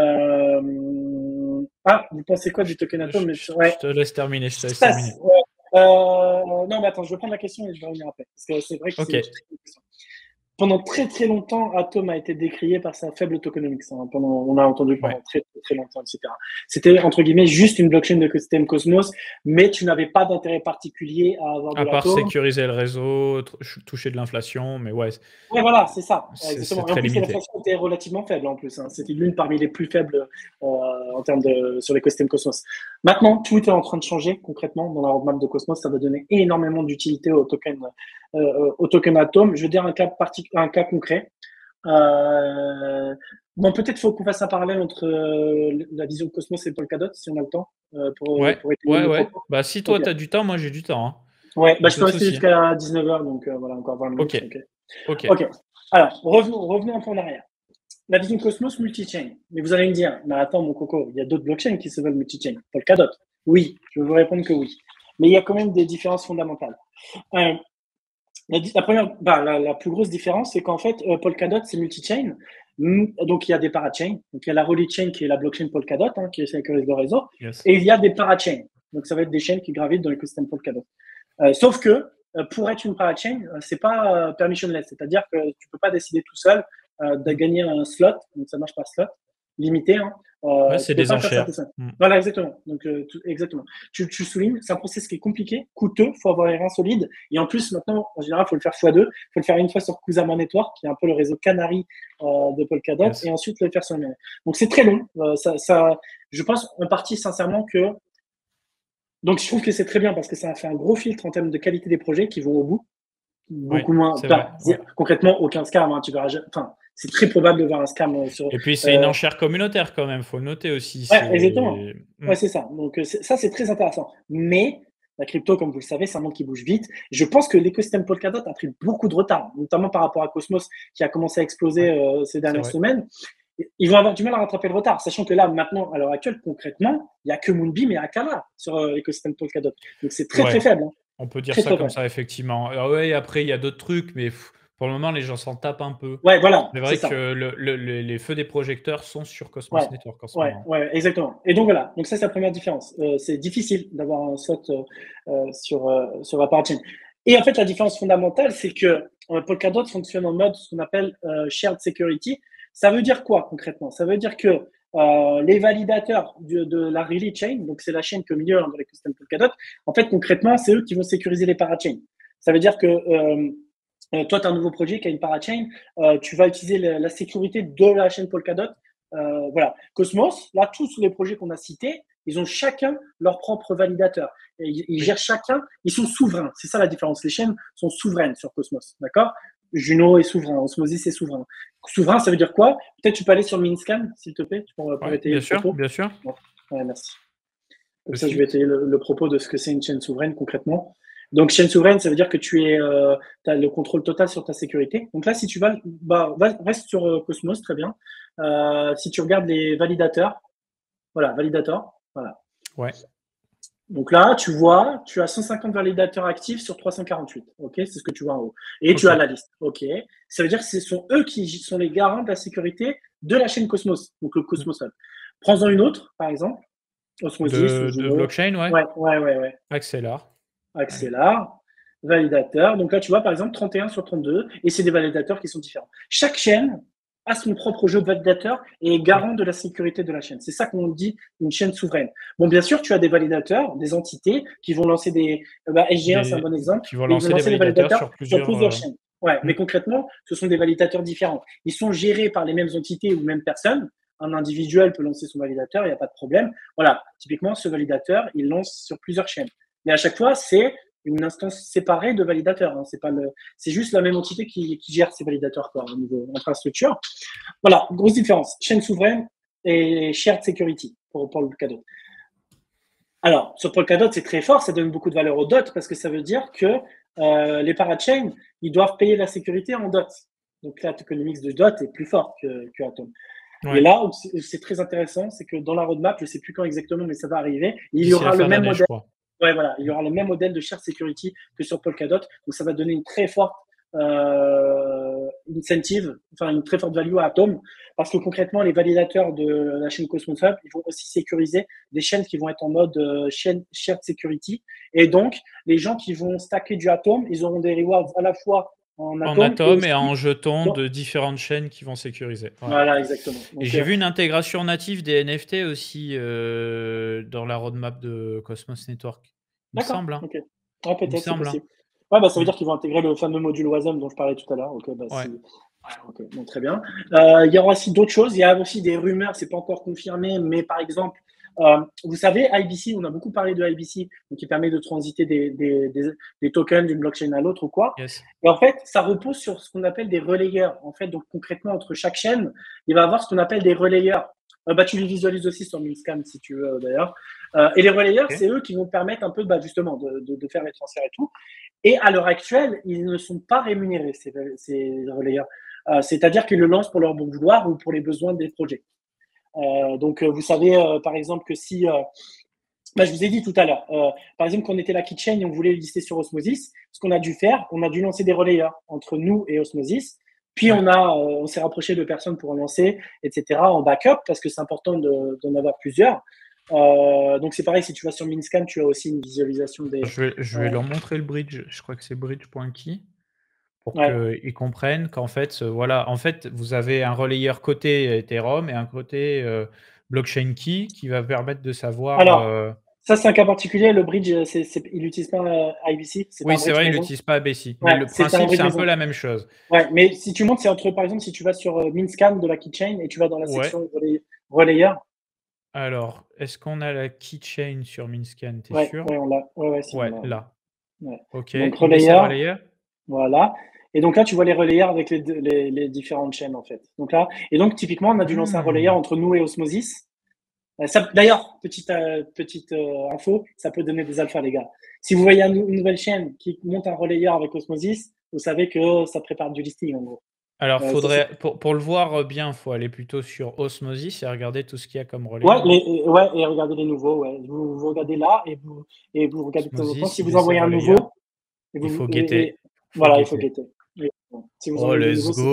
euh, ah, vous pensez quoi du token Atom? Je, ouais. je te laisse terminer. Je te laisse terminer. Ouais. Euh, non, mais attends, je vais prendre la question et je vais revenir après parce que c'est vrai que okay. c'est une question. pendant très très longtemps, Atom a été décrié par sa faible tokenomics. Hein, pendant, on a entendu pendant Ouais. très très, très longtemps, et cetera. C'était entre guillemets juste une blockchain de système Cosmos, mais tu n'avais pas d'intérêt particulier à avoir de À part l'Atom. sécuriser le réseau, toucher de l'inflation, mais ouais, Ouais, voilà, c'est ça, c'est exactement. Et en très plus, limité. l'inflation était relativement faible en plus. Hein. C'était l'une parmi les plus faibles euh, en termes de sur l'écosystème Cosmos. Maintenant, tout est en train de changer concrètement dans la roadmap de Cosmos. Ça va donner énormément d'utilité au token, euh, au token Atom. Je veux dire un cas partic- un cas concret. Euh, bon, peut-être faut qu'on fasse un parallèle entre euh, la vision de Cosmos et Polkadot, si on a le temps, euh, pour, Ouais, pour étayer ouais, le ouais. propos. Bah, si toi Ok. tu as du temps, moi j'ai du temps, hein. Ouais, Il bah, y a je pas peux de rester souci. jusqu'à dix-neuf heures, donc euh, voilà, encore vingt minutes. OK, Ok. OK. Ok. Alors, revenons, revenons un peu en arrière. La vision Cosmos multi-chain. Mais vous allez me dire, mais attends, mon coco, il y a d'autres blockchains qui se veulent multi-chain. Polkadot. Oui, je vais vous répondre que oui. Mais il y a quand même des différences fondamentales. Euh, la, la, première, bah, la, la, plus grosse différence, c'est qu'en fait, euh, Polkadot, c'est multi-chain. Donc, il y a des parachains. Donc, il y a la Rolly Chain qui est la blockchain Polkadot, hein, qui sécurise le réseau. Yes. Et il y a des parachains. Donc, ça va être des chaînes qui gravitent dans l'écosystème Polkadot. Euh, sauf que, euh, pour être une parachain, euh, c'est pas euh, permissionless. C'est-à-dire que tu peux pas décider tout seul euh, de gagner un slot. Donc, ça marche par slot, limité. Hein. Euh, Ouais, tu c'est peux des pas faire ça enchères. tout seul. Mmh. Voilà, exactement. Donc, euh, tout, exactement. Tu, tu soulignes, c'est un process qui est compliqué, coûteux, faut avoir les reins solides. Et en plus, maintenant, en général, faut le faire fois deux. Faut le faire une fois sur Kusama Network, qui est un peu le réseau Canary euh, de Polkadot, Yes. et ensuite le faire sur le mien. Donc, c'est très long. Euh, ça, ça, je pense en partie sincèrement que. Donc, je trouve que c'est très bien parce que ça a fait un gros filtre en termes de qualité des projets qui vont au bout. Ouais, Beaucoup moins. c'est vrai. Ouais. Concrètement, aucun scam. Hein, tu verras, enfin, c'est très probable de voir un scam sur. Et puis, c'est euh, une enchère communautaire quand même, faut le noter aussi. Ouais, exactement. Mmh. Ouais, c'est ça. Donc, ça, c'est très intéressant. Mais la crypto, comme vous le savez, c'est un monde qui bouge vite. Je pense que l'écosystème Polkadot a pris beaucoup de retard, notamment par rapport à Cosmos, qui a commencé à exploser Ouais, euh, ces dernières vrai. semaines. Ils vont avoir du mal à rattraper le retard, sachant que là, maintenant, à l'heure actuelle, concrètement, il n'y a que Moonbeam et Akala sur euh, l'écosystème Polkadot. Donc, c'est très, Ouais, très faible. Hein. on peut dire Très, ça très comme faible. ça, effectivement. Ah ouais, après, il y a d'autres trucs, mais pff, pour le moment, les gens s'en tapent un peu. Ouais, voilà, C'est c'est vrai ça. que le, le, le, les feux des projecteurs sont sur Ouais, Cosmos Network en ce ouais, moment. ouais, exactement. Et donc voilà, donc ça c'est la première différence. Euh, c'est difficile d'avoir un slot euh, euh, sur euh, sur la parachain. Et en fait, la différence fondamentale, c'est que euh, Polkadot fonctionne en mode ce qu'on appelle euh, shared security. Ça veut dire quoi concrètement? Ça veut dire que euh, les validateurs de, de la Relay Chain, donc c'est la chaîne qui est au milieu hein, dans l'écosystème Polkadot, en fait concrètement, c'est eux qui vont sécuriser les parachains. Ça veut dire que euh, euh, toi, tu as un nouveau projet qui a une parachain, euh, tu vas utiliser la, la sécurité de la chaîne Polkadot. Euh, voilà. Cosmos, là, tous les projets qu'on a cités, ils ont chacun leur propre validateur. Et ils, ils Oui. gèrent chacun, ils sont souverains. C'est ça la différence. Les chaînes sont souveraines sur Cosmos. D'accord? Juno est souverain, Osmosis est souverain. Souverain, ça veut dire quoi? Peut-être tu peux aller sur Minscan, s'il te plaît, pour, pour Ouais, étayer bien le sûr, propos. bien sûr. Ouais, merci. Comme De ça, je vais suite. étayer le, le propos de ce que c'est une chaîne souveraine concrètement. Donc, chaîne souveraine, ça veut dire que tu es, euh, as le contrôle total sur ta sécurité. Donc là, si tu vas, bah, reste sur euh, Cosmos, très bien. Euh, si tu regardes les validateurs, voilà, validateur, voilà. Ouais. Donc là, tu vois, tu as cent cinquante validateurs actifs sur trois cent quarante-huit. OK, c'est ce que tu vois en haut. Et okay. tu as la liste. OK. Ça veut dire que ce sont eux qui sont les garants de la sécurité de la chaîne Cosmos, donc le Cosmos Hub. Prends-en une autre, par exemple. Osmosis ou De, de Juno. blockchain, ouais. Ouais, ouais, ouais, ouais. Axelar. Axelar, validateur. Donc là, tu vois, par exemple, trente et un sur trente-deux, et c'est des validateurs qui sont différents. Chaque chaîne a son propre jeu de validateur et est garant ouais. de la sécurité de la chaîne. C'est ça qu'on dit une chaîne souveraine. Bon, bien sûr, tu as des validateurs, des entités qui vont lancer des. Bah, S G un, c'est un bon exemple. Qui vont Et ils vont lancer des lancer des validateurs validateurs sur plusieurs, sur plusieurs euh... chaînes. Ouais, mais mm. concrètement, ce sont des validateurs différents. Ils sont gérés par les mêmes entités ou mêmes personnes. Un individuel peut lancer son validateur, il n'y a pas de problème. Voilà, typiquement, ce validateur, il lance sur plusieurs chaînes. Mais à chaque fois, c'est une instance séparée de validateurs. Hein. C'est pas le, c'est juste la même entité qui, qui gère ces validateurs quoi, au niveau infrastructure. Voilà, grosse différence. Chaîne souveraine et shared security pour, pour le Polkadot. Alors, sur Polkadot, c'est très fort, ça donne beaucoup de valeur aux dots parce que ça veut dire que euh, les parachains, ils doivent payer la sécurité en dots. Donc là, tokenomics de dot est plus fort que, que Atom. Ouais. Et là, c'est très intéressant, c'est que dans la roadmap, je ne sais plus quand exactement, mais ça va arriver, il y aura le même modèle. Ouais, voilà, il y aura le même modèle de shared security que sur Polkadot, donc ça va donner une très forte euh, incentive, enfin une très forte value à Atom, parce que concrètement, les validateurs de la chaîne Cosmos Hub, ils vont aussi sécuriser des chaînes qui vont être en mode euh, chaîne shared security, et donc les gens qui vont stacker du Atom, ils auront des rewards à la fois en En atomes et atomes et aussi en jetons dans de différentes chaînes qui vont sécuriser. Ouais. voilà, exactement. Et Donc, j'ai heu vu une intégration native des N F T aussi, heu, dans la roadmap de Cosmos Network. Il me d'accord, semble, hein. OK. Ouais, Il me peut-être, c'est semble, hein. possible. Ouais, bah, ça veut Mmh. dire qu'ils vont intégrer le fameux module Wasm dont je parlais tout à l'heure. OK, bah, Ouais. si ouais, OK, bon, très bien. Heu, il y aura aussi d'autres choses. Il y a aussi des rumeurs, c'est pas encore confirmé, mais par exemple, heu, vous savez, I B C, on a beaucoup parlé de I B C, donc qui permet de transiter des des des des tokens d'une blockchain à l'autre ou quoi. Yes. Et en fait, ça repose sur ce qu'on appelle des relayeurs. En fait, donc concrètement, entre chaque chaîne, il va y avoir ce qu'on appelle des relayeurs. Euh, bah, tu les visualises aussi sur Minscan si tu veux d'ailleurs. Euh, et les relayeurs, OK. c'est eux qui vont permettre un peu bah, justement de, de, de faire les transferts et tout. Et à l'heure actuelle, ils ne sont pas rémunérés, ces, ces relayeurs. Euh, C'est-à-dire qu'ils le lancent pour leur bon vouloir ou pour les besoins des projets. Euh, donc, euh, vous savez, euh, par exemple, que si euh, bah, je vous ai dit tout à l'heure, euh, par exemple, quand on était la Kitchen et on voulait lister sur Osmosis, ce qu'on a dû faire, on a dû lancer des relayeurs entre nous et Osmosis. Puis Ouais. on a, euh, on s'est rapproché de personnes pour en lancer, et cetera en backup parce que c'est important de- d'en avoir plusieurs. Euh, donc c'est pareil, si tu vas sur Minscan, tu as aussi une visualisation des. Je vais je euh, vais leur montrer le bridge. Je crois que c'est bridge.key pour ouais. qu'ils comprennent qu'en fait, heu, voilà, en fait, vous avez un relayeur côté Ethereum et un côté, heu, blockchain key qui va permettre de savoir, Alors, heu ça c'est un cas particulier. Le bridge, euh, c'est, c'est- il n'utilise pas euh, I B C, c'est oui, un c'est bridge vrai, il maison. n'utilise pas B C, mais Ouais, le c'est un principe, bridge c'est un peu maison. la même chose. Ouais, mais si tu montes, c'est entre, par exemple, si tu vas sur euh, Minscan de la keychain et tu vas dans la Ouais. section relay- relayeur. Alors, est-ce qu'on a la keychain sur Minscan, tu es Ouais, sûr? ouais, on l'a. Ouais, ouais, si on Ouais, l'a. Ouais. là. Ouais. OK, Donc I B C relayeur, relayeur? voilà. Et donc là, tu vois les relayeurs avec les, deux- les, les différentes chaînes en fait. Donc là, et donc typiquement, on a dû lancer un relayeur Mmh. entre nous et Osmosis. Euh, ça- D'ailleurs, petite euh, petite euh, info, ça peut donner des alphas, les gars. Si vous voyez un nou- une nouvelle chaîne qui monte un relayeur avec Osmosis, vous savez que ça prépare du listing en gros. Alors, Euh, ça, c'est faudrait pour pour le voir, heu, bien, faut aller plutôt sur Osmosis et regarder tout ce qu'il y a comme ouais, relayeur, hein. les, ouais, et regardez les nouveaux. Ouais. Vous, vous regardez là et vous et vous regardez de temps en temps. Osmosis, Si vous I B C envoyez un nouveau, relayeur, et il vous, faut et, guetter, et- faut voilà, il faut guetter. guetter. Et, bon, si vous Oh, envoyez des let's nouveaux, c'est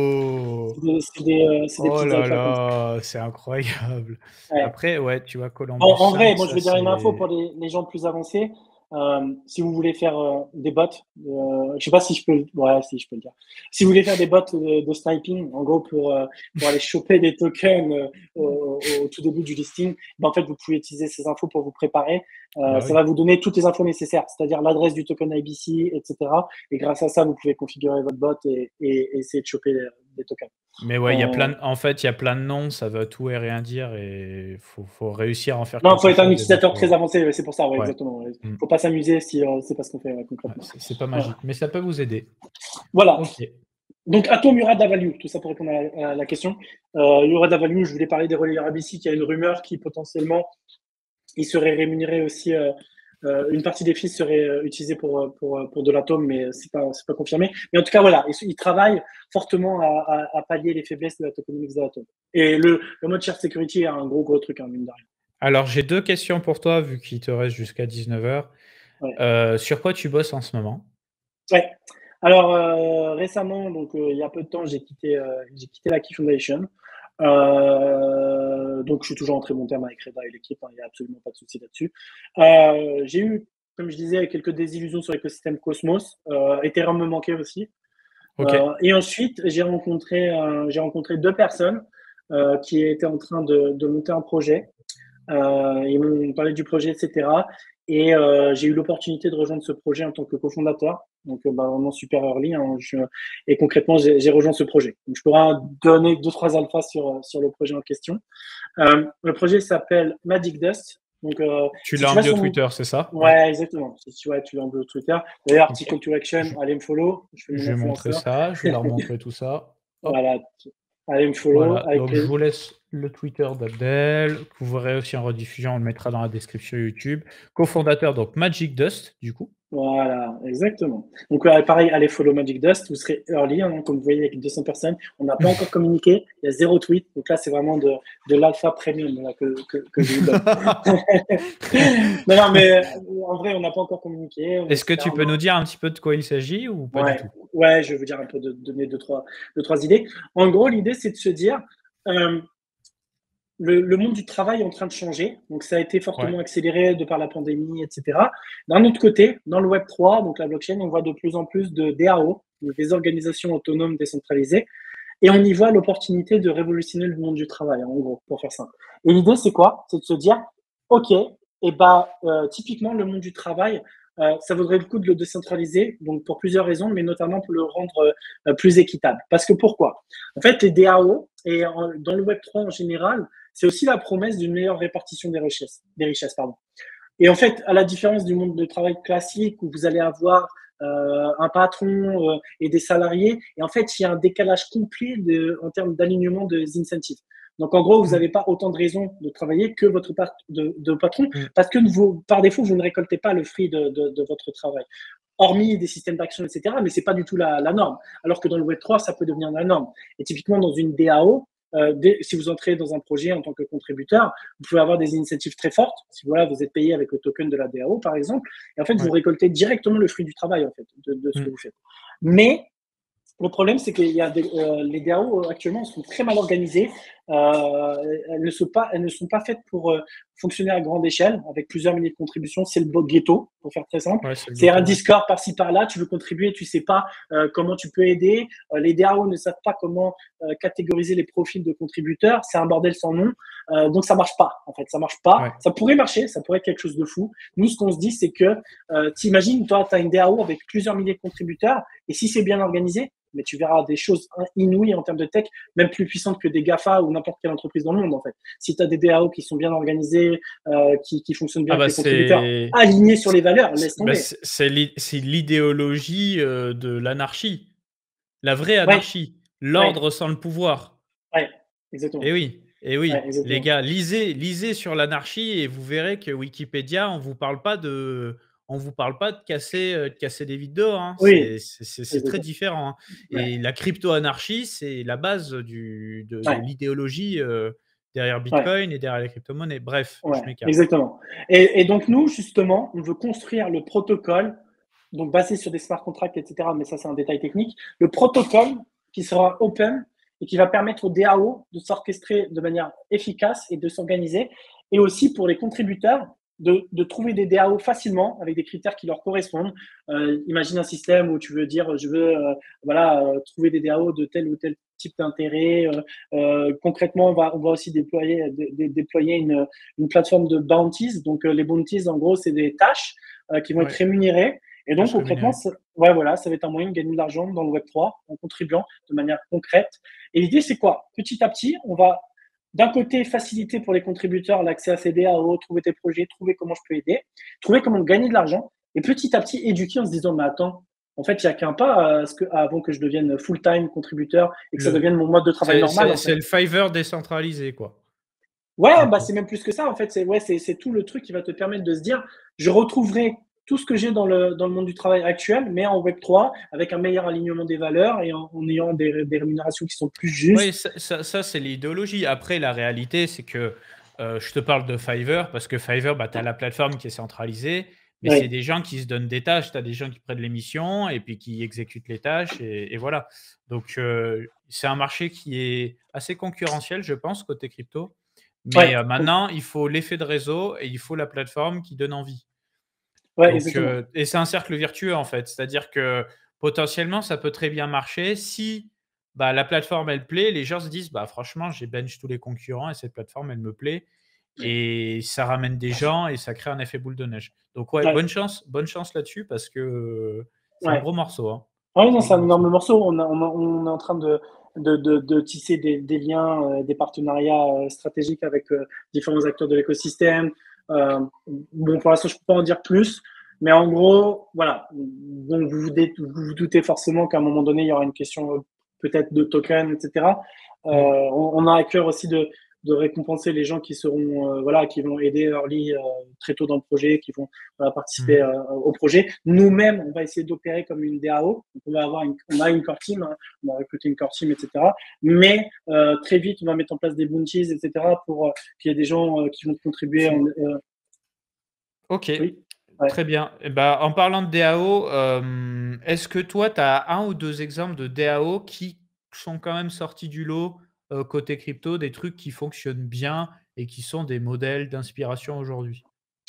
go! c'est des, c'est des, euh, c'est des Oh petites là alphas comme ça. là, c'est incroyable. Ouais. Après, ouais, tu vois, En, Columbus en vrai, cinq, moi je ça vais dire une info pour c'est les, les gens plus avancés. Euh, si vous voulez faire euh, des bots, euh, je sais pas si je peux, le- ouais, si je peux le dire. Si vous voulez faire des bots de, de sniping, en gros pour euh, pour aller choper des tokens euh, au, au tout début du listing, ben, en fait vous pouvez utiliser ces infos pour vous préparer. Euh, bah ça oui. va vous donner toutes les infos nécessaires, c'est-à-dire l'adresse du token I B C, et cetera. Et grâce à ça, vous pouvez configurer votre bot et, et, et essayer de choper des, des tokens. Mais ouais, il y a Euh, plein de en fait, il y a plein de noms, ça veut tout et rien dire et faut faut réussir à en faire Non, faut quelque être un chose des utilisateur très infos. avancé, ouais, c'est pour ça, ouais, Ouais. exactement. Ouais. Mmh. Faut pas s'amuser si euh, c'est pas ce qu'on fait ouais, Ouais, concrètement. c'est c'est pas Ouais. magique, mais ça peut vous aider. Voilà. OK. Donc, Atom, il y aura de la value, tout ça pour répondre à la, à la question. Euh, il y aura de la value, je voulais parler des relayeurs A B C, qui a une rumeur qui potentiellement, ils seraient rémunérés aussi. Euh, euh, une partie des fees serait euh, utilisée pour, pour, pour de l'atome, mais c'est pas, c'est pas confirmé. Mais en tout cas, voilà, ils, ils travaillent fortement à, à, à pallier les faiblesses de la tokenomics de l'atome. Et le, le mode share security est un gros, gros truc, hein, mine de rien. Alors, j'ai deux questions pour toi, vu qu'il te reste jusqu'à dix-neuf heures. Ouais. Heu, sur quoi tu bosses en ce moment? Ouais. Alors euh, récemment, donc euh, il y a peu de temps, j'ai quitté, euh, j'ai quitté la Key Foundation. Euh, donc je suis toujours en très bon terme avec Reda et l'équipe, hein, il n'y a absolument pas de souci là-dessus. Euh, j'ai eu, comme je disais, quelques désillusions sur l'écosystème Cosmos. Euh, Ethereum me manquait aussi. OK. Euh, et ensuite, j'ai rencontré, euh, j'ai rencontré deux personnes euh, qui étaient en train de, de monter un projet. Euh, ils m'ont parlé du projet, et cetera. Et euh, j'ai eu l'opportunité de rejoindre ce projet en tant que cofondateur. Donc, euh, bah, vraiment super early. Hein, je, et concrètement, j'ai j'ai rejoint ce projet. Donc, je pourrais donner deux, trois alphas sur, sur le projet en question. Euh, le projet s'appelle Magic Dust. Donc, euh, Tu si l'as tu en vas bio sur mon. Twitter, c'est ça? Ouais. Ouais, exactement. Si tu, ouais, tu l'as en bio Twitter. D'ailleurs, petit OK. call to action, Je allez me follow. Je fais mon je vais montrer influenceur. ça, je vais leur montrer tout ça. Hop. Voilà. Allez me follow Voilà, avec donc je plaisir. vous laisse le Twitter d'Abdel, que vous verrez aussi en rediffusion, on le mettra dans la description YouTube. Cofondateur donc Magic Dust, du coup. Voilà, exactement. Donc, ouais, pareil, allez follow Magic Dust. Vous serez early, hein, comme vous voyez, avec deux cents personnes. On n'a pas encore communiqué. Il y a zéro tweet. Donc là, c'est vraiment de, de l'alpha premium là, que, que, que je vous donne. non, non, mais euh, en vrai, on n'a pas encore communiqué. On Est-ce que espère. tu peux Non. nous dire un petit peu de quoi il s'agit ou pas du Ouais, tout? ouais, je vais vous dire un peu, de, donner deux trois, deux, trois idées. En gros, l'idée, c'est de se dire, euh, le, le monde du travail est en train de changer. Donc, ça a été Ouais. fortement accéléré de par la pandémie, et cetera. D'un autre côté, dans le Web trois, donc la blockchain, on voit de plus en plus de D A O, donc des organisations autonomes décentralisées, et on y voit l'opportunité de révolutionner le monde du travail, en gros, pour faire simple. Et l'idée, c'est quoi? C'est de se dire, OK, et bah, euh, typiquement, le monde du travail, euh, ça vaudrait le coup de le décentraliser, donc pour plusieurs raisons, mais notamment pour le rendre euh, plus équitable. Parce que pourquoi? En fait, les D A O, et en, dans le Web trois en général, c'est aussi la promesse d'une meilleure répartition des richesses. Des richesses pardon. Et en fait, à la différence du monde de travail classique où vous allez avoir euh, un patron euh, et des salariés, et en fait, il y a un décalage complet de, en termes d'alignement des incentives. Donc, en gros, vous Mmh. n'avez pas autant de raisons de travailler que votre part de, de patron, Mmh. parce que vous, par défaut, vous ne récoltez pas le fruit de, de, de votre travail. Hormis des systèmes d'action, et cetera, mais c'est pas du tout la, la norme. Alors que dans le Web trois, ça peut devenir la norme. Et typiquement, dans une D A O, euh, dès, si vous entrez dans un projet en tant que contributeur, vous pouvez avoir des initiatives très fortes. Si voilà, vous êtes payé avec le token de la D A O, par exemple, et en fait, vous Ouais. récoltez directement le fruit du travail, en fait, de, de ce que Mmh. vous faites. Mais le problème, c'est que y a des, euh, les D A O actuellement sont très mal organisées. Euh, elles, ne sont pas, elles ne sont pas faites pour euh, fonctionner à grande échelle, avec plusieurs milliers de contributions. C'est le bot ghetto, pour faire très simple. Ouais, c'est le C'est un ghetto, ouais. Discord par-ci par-là. Tu veux contribuer, tu sais pas euh, comment tu peux aider. Euh, les D A O ne savent pas comment euh, catégoriser les profils de contributeurs. C'est un bordel sans nom. Euh, donc ça marche pas. En fait, ça marche pas. Ouais. Ça pourrait marcher, ça pourrait être quelque chose de fou. Nous, ce qu'on se dit, c'est que euh, t'imagines, toi, tu as une D A O avec plusieurs milliers de contributeurs, et si c'est bien organisé, mais tu verras des choses inouïes en termes de tech, même plus puissantes que des GAFA ou n'importe quelle entreprise dans le monde, en fait. Si tu as des D A O qui sont bien organisés, euh, qui, qui fonctionnent bien Ah avec bah, les contributeurs, c'est alignés sur les valeurs, c'est laisse bah, tomber. c'est c'est l'i c'est l'idéologie, heu, de l'anarchie. La vraie Ouais, anarchie. ouais, L'ordre sans le pouvoir. ouais, Eh exactement. oui, eh Ouais, oui. Les exactement. gars, lisez lisez sur l'anarchie et vous verrez que Wikipédia, on vous parle pas de on vous parle pas de casser, heu, de casser des vitres dehors, hein. Oui, C'est c'est c'est c'est très exactement. différent, hein, Ouais, et la crypto-anarchie, c'est la base du de de ouais, l'idéologie, heu, derrière ouais. Bitcoin et derrière les crypto-monnaies. Bref, je Ouais, m'écarte. exactement. Et, et donc nous, justement, on veut construire le protocole, donc basé sur des smart contracts, et cetera. Mais ça, c'est un détail technique. Le protocole qui sera open et qui va permettre aux D A O de s'orchestrer de manière efficace et de s'organiser, et aussi pour les contributeurs de, de trouver des D A O facilement avec des critères qui leur correspondent. Euh, imagine un système où tu veux dire, je veux euh, voilà euh, trouver des D A O de tel ou tel type d'intérêt. Euh, euh, concrètement, on va, on va aussi déployer, dé, dé, déployer une, une plateforme de bounties. Donc, euh, les bounties, en gros, c'est des tâches euh, qui vont être Ouais, rémunérées. Et donc, tâches concrètement, rémunérées. ça, ouais, voilà, ça va être un moyen de gagner de l'argent dans le Web trois en contribuant de manière concrète. Et l'idée, c'est quoi? Petit à petit, on va d'un côté faciliter pour les contributeurs l'accès à ces D A O, trouver tes projets, trouver comment je peux aider, trouver comment gagner de l'argent, et petit à petit éduquer en se disant, mais attends, en fait, il n'y a qu'un pas à ce que, avant que je devienne full-time contributeur et que ça Le devienne mon mode de travail c'est normal, c'est en fait. c'est le Fiverr décentralisé, quoi, Ouais, du bah, coup. c'est même plus que ça, en fait. C'est ouais, c'est c'est tout le truc qui va te permettre de se dire, je retrouverai tout ce que j'ai dans le, dans le monde du travail actuel, mais en Web trois, avec un meilleur alignement des valeurs et en, en ayant des, des rémunérations qui sont plus Oui, justes. ça ça ça, c'est l'idéologie. Après, la réalité, c'est que, heu, je te parle de Fiverr parce que Fiverr, bah, tu as la plateforme qui est centralisée, mais c'est Oui, des gens qui se donnent des tâches. Tu as des gens qui prennent les missions et puis qui exécutent les tâches et et voilà. Donc, heu, c'est un marché qui est assez concurrentiel, je pense, côté crypto. Mais, ouais, heu, com- maintenant, il faut l'effet de réseau et il faut la plateforme qui donne envie. ouais, Donc, exactement. heu et c'est un cercle vertueux, en fait. C'est-à-dire que, potentiellement, ça peut très bien marcher si, bah, la plateforme, elle plaît, les gens se disent: «Bah, franchement, j'ai bench tous les concurrents et cette plateforme, elle me plaît», et ça ramène des gens et ça crée un effet boule de neige. Donc ouais, Ouais, bonne chance bonne chance là-dessus parce que, heu, c'est un ouais. gros morceau, hein. Ah oui, non, C'est un c'est gros un morceau. énorme morceau. On, a- on, a- on est en train de, de, de, de tisser des, des liens, euh, des partenariats euh, stratégiques avec euh, différents acteurs de l'écosystème. Euh, bon, pour l'instant, je ne peux pas en dire plus, mais en gros, voilà. Donc, vous vous, dé- vous vous doutez forcément qu'à un moment donné, il y aura une question euh, peut-être de token, et cetera. Euh, Mmh. on, on a à cœur aussi de, de récompenser les gens qui seront, euh, voilà, qui vont aider Early euh, très tôt dans le projet, qui vont voilà, participer Mmh. euh, au projet. Nous-mêmes, on va essayer d'opérer comme une D A O. Donc, on va avoir une, on a une core team, hein, on va recruter une core team, et cetera. Mais euh, très vite, on va mettre en place des bounties, et cetera, pour euh, qu'il y ait des gens euh, qui vont contribuer. En, Tu euh, OK, oui, ouais. très bien. Et bah, en parlant de D A O, hem, est-ce que toi, tu as un ou deux exemples de D A O qui sont quand même sortis du lot, heu, côté crypto, des trucs qui fonctionnent bien et qui sont des modèles d'inspiration aujourd'hui?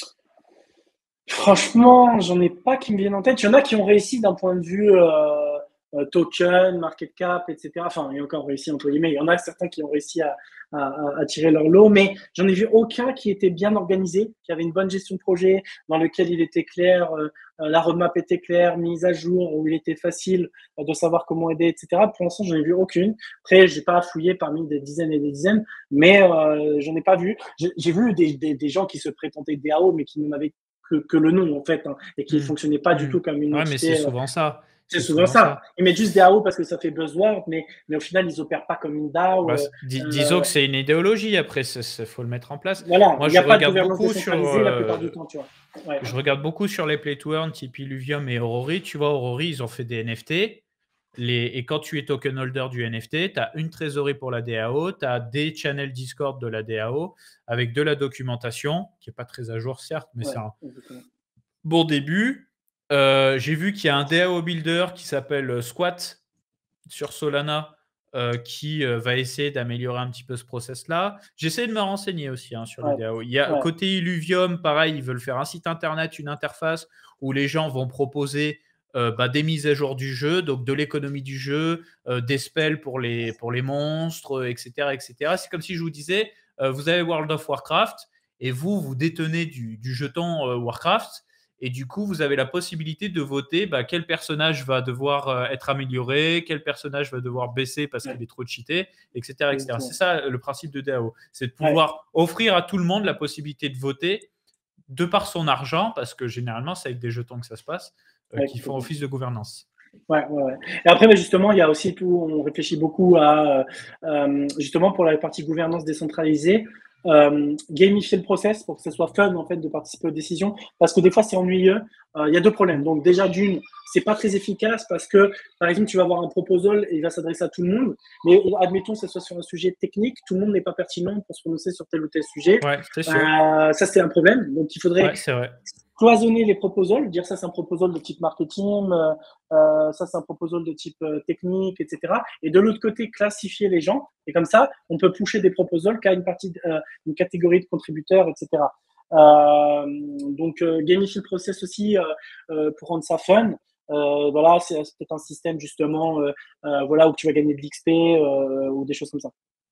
Franchement, j'en ai pas qui me viennent en tête. Il y en a qui ont réussi d'un point de vue, heu heu, token, market cap et cetera. Enfin, il y a encore «réussi» entre guillemets. Il y en a certains qui ont réussi à à à à tirer leur lot, mais j'en ai vu aucun qui était bien organisé, qui avait une bonne gestion de projet, dans lequel il était clair, heu heu, la roadmap était claire, mise à jour, où il était facile, heu, de savoir comment aider et cetera. Pour l'instant, j'en ai vu aucune. Après, j'ai pas fouillé parmi des dizaines et des dizaines, mais heu, j'en ai pas vu. J'ai j'ai vu des des des gens qui se prétendaient D A O, mais qui n'en avaient que, que le nom en fait, hein, et qui ne Mmh. fonctionnait pas du Mmh. tout comme une Ouais, mais c'est entité. Euh, souvent ça, c'est c'est souvent souvent ça. ça. Ils mettent juste D A O parce que ça fait buzzword, mais, mais au final, ils opèrent pas comme une Bah, D A O. Euh, s dis disons euh, que c'est une idéologie après, c'est c'est faut le mettre en place. voilà, Moi, il n'y je a pas de regarde gouvernance beaucoup sur, décentralisée la plupart du heu, temps, tu vois. Ouais, je regarde beaucoup sur les play to earn type Illuvium et Aurory. Tu vois, Aurory, ils ont fait des N F T. Les et quand tu es token holder du N F T, tu as une trésorerie pour la D A O, tu as des channels Discord de la D A O avec de la documentation, qui est pas très à jour certes, mais c'est ouais, un exactement. bon début. Heu, j'ai vu qu'il y a un D A O builder qui s'appelle, heu, Squat sur Solana, heu, qui, heu, va essayer d'améliorer un petit peu ce process-là. J'essaie de me renseigner aussi, hein, sur les Ouais, D A O. Il y a ouais, côté Illuvium, pareil, ils veulent faire un site internet, une interface où les gens vont proposer, heu, bah, des mises à jour du jeu, donc de l'économie du jeu, heu, des spells pour les pour les monstres, heu, et cetera, et cetera. C'est comme si je vous disais, heu, vous avez World of Warcraft et vous, vous détenez du du jeton, heu, Warcraft et du coup, vous avez la possibilité de voter bah, quel personnage va devoir euh, être amélioré, quel personnage va devoir baisser parce qu'il ouais, est trop cheaté, et cetera, et cetera. C'est exactement. ça le principe de D A O. C'est de Ouais, pouvoir offrir à tout le monde la possibilité de voter de par son argent, parce que généralement, c'est avec des jetons que ça se passe, euh, ouais, qui font complètement. office de gouvernance. Ouais, ouais, ouais. Et après, mais justement, il y a aussi tout, on réfléchit beaucoup à, euh, justement, pour la partie gouvernance décentralisée, euh, gamifier le process pour que ce soit fun, en fait, de participer aux décisions. Parce que des fois, c'est ennuyeux. Euh, il y a deux problèmes. Donc, déjà, d'une, c'est pas très efficace parce que, par exemple, tu vas avoir un proposal et il va s'adresser à tout le monde. Mais admettons que ce soit sur un sujet technique, tout le monde n'est pas pertinent pour se prononcer sur tel ou tel sujet. Ouais, c'est sûr. Euh, ça, c'est un problème. Donc, il faudrait Ouais, c'est vrai. cloisonner les proposals, dire ça c'est un proposal de type marketing, euh, euh, ça c'est un proposal de type euh, technique, et cetera. Et de l'autre côté, classifier les gens. Et comme ça, on peut pusher des proposals qu'à une partie, euh, une catégorie de contributeurs, et cetera. Euh, donc euh, gamifier le process aussi euh, euh, pour rendre ça fun. Euh, voilà, c'est peut-être un système justement, euh, euh, voilà où tu vas gagner de l'X P euh, ou des choses comme ça.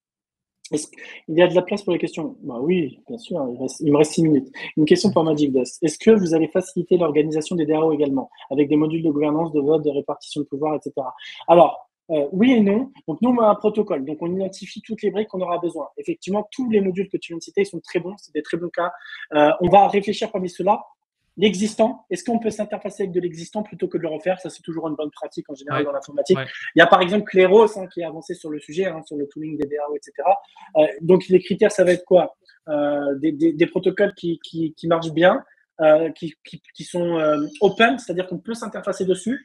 Est-ce qu'il y a de la place pour les questions? Bah oui, bien sûr, il, reste- il me reste six minutes. Une question pour Magic Dust. Est-ce que vous allez faciliter l'organisation des D A O également, avec des modules de gouvernance, de vote, de répartition de pouvoir, et cetera. Alors, euh, oui et non. Donc, nous, on a un protocole. Donc, on identifie toutes les briques qu'on aura besoin. Effectivement, tous les modules que tu viens de citer sont très bons. C'est des très bons cas. Euh, on va réfléchir parmi ceux-là. L'existant, est-ce qu'on peut s'interfacer avec de l'existant plutôt que de le refaire? Ça, c'est toujours une bonne pratique en général Ouais, dans l'informatique. ouais. Il y a par exemple Cleros hein, qui est avancé sur le sujet, hein, sur le tooling des D A O, et cetera. Euh, donc les critères, ça va être quoi euh, des, des, des, protocoles qui, qui, qui marchent bien, euh, qui, qui, qui, sont euh, open, c'est-à-dire qu'on peut s'interfacer dessus,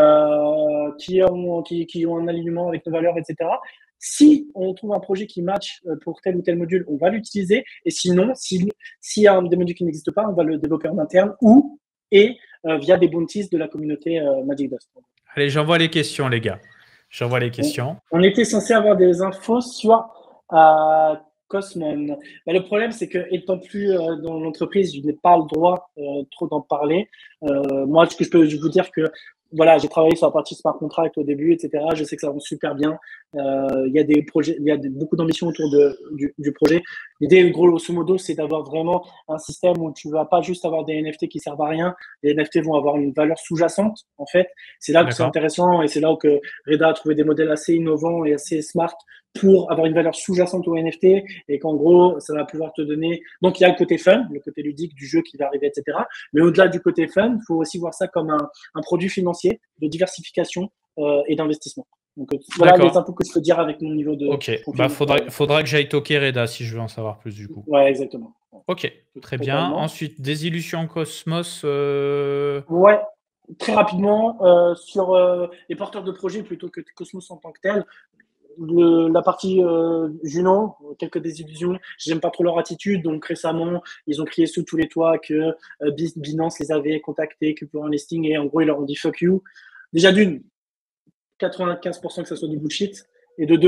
euh, qui, ont, qui, qui ont un alignement avec nos valeurs, et cetera. Si on trouve un projet qui match pour tel ou tel module, on va l'utiliser. Et sinon, s'il si y a un des modules qui n'existe pas, on va le développer en interne ou et euh, via des bounties de la communauté euh, Magic Dust. Allez, j'envoie les questions, les gars. J'envoie les On, questions. on était censé avoir des infos sur euh, Cosmon. Mais le problème, c'est que étant plus euh, dans l'entreprise, je n'ai pas le droit euh, trop d'en parler. Euh, moi, ce que je peux vous dire que voilà, j'ai travaillé sur la partie smart contract au début, et cetera. Je sais que ça rend super bien. Euh, Il y a des projets, il y a des, beaucoup d'ambition autour de, du, du projet. L'idée, grosso modo, c'est d'avoir vraiment un système où tu vas pas juste avoir des N F T qui servent à rien. Les N F T vont avoir une valeur sous-jacente, en fait. C'est là que c'est D'accord. intéressant et c'est là où que Reda a trouvé des modèles assez innovants et assez smart pour avoir une valeur sous-jacente au N F T et qu'en gros, ça va pouvoir te donner. Donc, il y a le côté fun, le côté ludique du jeu qui va arriver, et cetera. Mais au-delà du côté fun, il faut aussi voir ça comme un, un produit financier de diversification euh, et d'investissement. Donc, euh, voilà les D'accord. infos que je peux dire avec mon niveau de Ok. Bah, confinement. faudrait, faudra que j'aille toquer Reda si je veux en savoir plus du coup. Ouais, exactement. Ok, très bien. Totalement. Ensuite, Désillusion Cosmos. euh, Ouais, très rapidement, euh, sur euh, les porteurs de projets plutôt que Cosmos en tant que tel, le, la partie euh, Juno, quelques désillusions. J'aime pas trop leur attitude. Donc récemment, ils ont crié sous tous les toits que euh, Binance les avait contactés que pour un listing et en gros ils leur ont dit fuck you. Déjà d'une, quatre-vingt-quinze pour cent que ça soit du bullshit. Et de deux,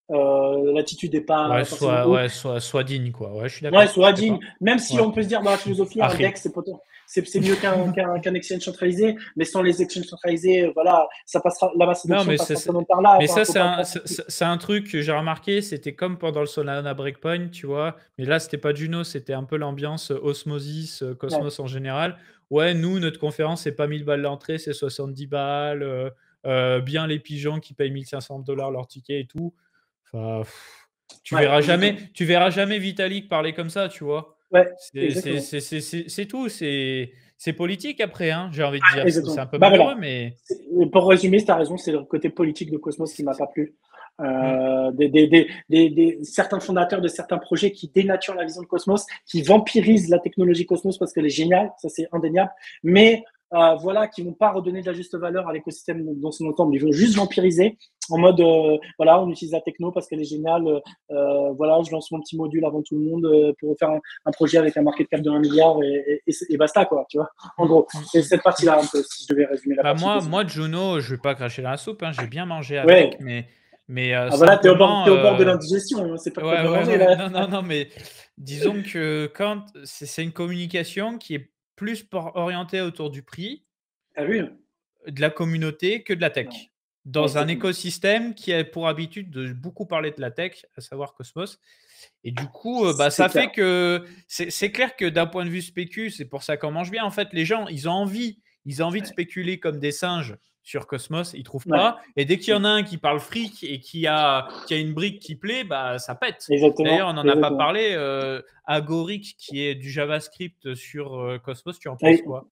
Euh, L'attitude n'est pas Ouais, forcément soit, haute. ouais, soit, soit digne, quoi. Ouais, je suis Ouais, d'accord. Je soit suis digne. d'accord. Même si Ouais. on peut se dire, dans la philosophie, un Harry. DEX, c'est poten- c'est c'est mieux qu'un qu'un qu'un exchange centralisé, mais sans les exchanges centralisés, voilà, ça passera, la masse Non, adoption mais, ça, passera quand c'est- même par là. mais Enfin, ça, faut c'est pas un, croire. c'est c'est un truc que j'ai remarqué. C'était comme pendant le Solana Breakpoint, tu vois. Mais là, c'était pas Juno, c'était un peu l'ambiance euh, Osmosis, euh, Ouais. Cosmos en général. Ouais, nous, notre conférence, c'est pas mille balles l'entrée, c'est soixante-dix balles. euh, euh, bien les pigeons qui payent mille cinq cents dollars leur ticket et tout. Enfin, pff, tu Ouais, verras jamais, exactement. tu verras jamais Vitalik parler comme ça, tu vois. Ouais, C'est c'est- exactement. c'est- c'est- c'est- c'est tout. C'est c'est politique après, hein, j'ai envie de dire. C'est c'est Exactement. un peu Bah malheureux, voilà. mais. C'est- Pour résumer, tu as raison, c'est le côté politique de Cosmos qui m'a pas plu. Hmm. Euh, des, des, des, des, des- certains fondateurs de certains projets qui dénaturent la vision de Cosmos, qui vampirisent la technologie Cosmos parce qu'elle est géniale, ça c'est indéniable, mais euh, voilà, qui vont pas redonner de la juste valeur à l'écosystème dans son ensemble. Ils vont juste vampiriser en mode, euh, voilà, on utilise la techno parce qu'elle est géniale, euh, voilà, je lance mon petit module avant tout le monde euh, pour faire un, un projet avec un market cap de un milliard et, et, et basta, quoi, tu vois. En Hmm, gros, hmm, c'est hmm, cette hmm. partie-là un peu, si je devais résumer la Bah partie moi, positive. moi Juno, je vais pas cracher dans la soupe, hein, j'ai bien mangé Ouais. avec, mais, mais euh, Ah voilà, t'es au bord, simplement, t'es au bord de euh, l'indigestion, hein, c'est pas que t'as ouais, bien ouais, mangé, ouais, là. non, non, non, mais disons que quand c'est c'est une communication qui est plus por- orientée autour du prix, T'as vu? de la communauté que de la Ouais, tech. ouais, Dans un exactement. écosystème qui a pour habitude de beaucoup parler de la tech, à savoir Cosmos. Et du coup, euh, bah, C'est ça clair. fait que c'est c'est clair que d'un point de vue spécu, c'est pour ça qu'on mange bien. En fait, les gens, ils ont envie, ils ont envie de Ouais. spéculer comme des singes sur Cosmos, ils trouvent Ouais. pas. Et dès qu'il y en a un qui parle fric et qui a, qui a une brique qui plaît, bah, ça pète. D'ailleurs, on Exactement, n'en a pas exactement. parlé. Euh, Agoric, qui est du JavaScript sur euh, Cosmos, tu en penses Ouais. quoi?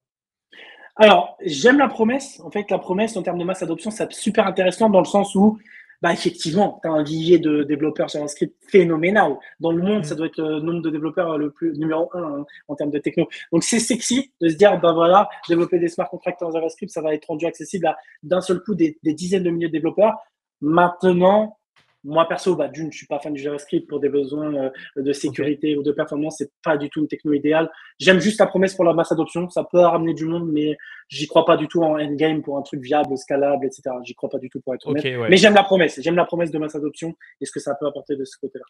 Alors, j'aime la promesse. En fait, la promesse en termes de masse adoption, c'est super intéressant dans le sens où, bah, effectivement, tu as un vivier de développeurs JavaScript phénoménal. Dans le monde, ça Hmm. doit être le nombre de développeurs le plus numéro un hein, en termes de techno. Donc, c'est sexy de se dire, bah voilà, développer des smart contracts en JavaScript, ça va être rendu accessible à d'un seul coup des, des dizaines de milliers de développeurs. Maintenant, moi perso, bah, d'une, je suis pas fan du JavaScript pour des besoins euh, de Ok. sécurité ou de performance. C'est pas du tout une techno idéale. J'aime juste la promesse pour la masse adoption. Ça peut ramener du monde, mais j'y crois pas du tout en endgame pour un truc viable, scalable, et cetera. J'y crois pas du tout pour être Ok, honnête. Mais ouais. j'aime la promesse. J'aime la promesse de masse adoption et ce que ça peut apporter de ce côté-là.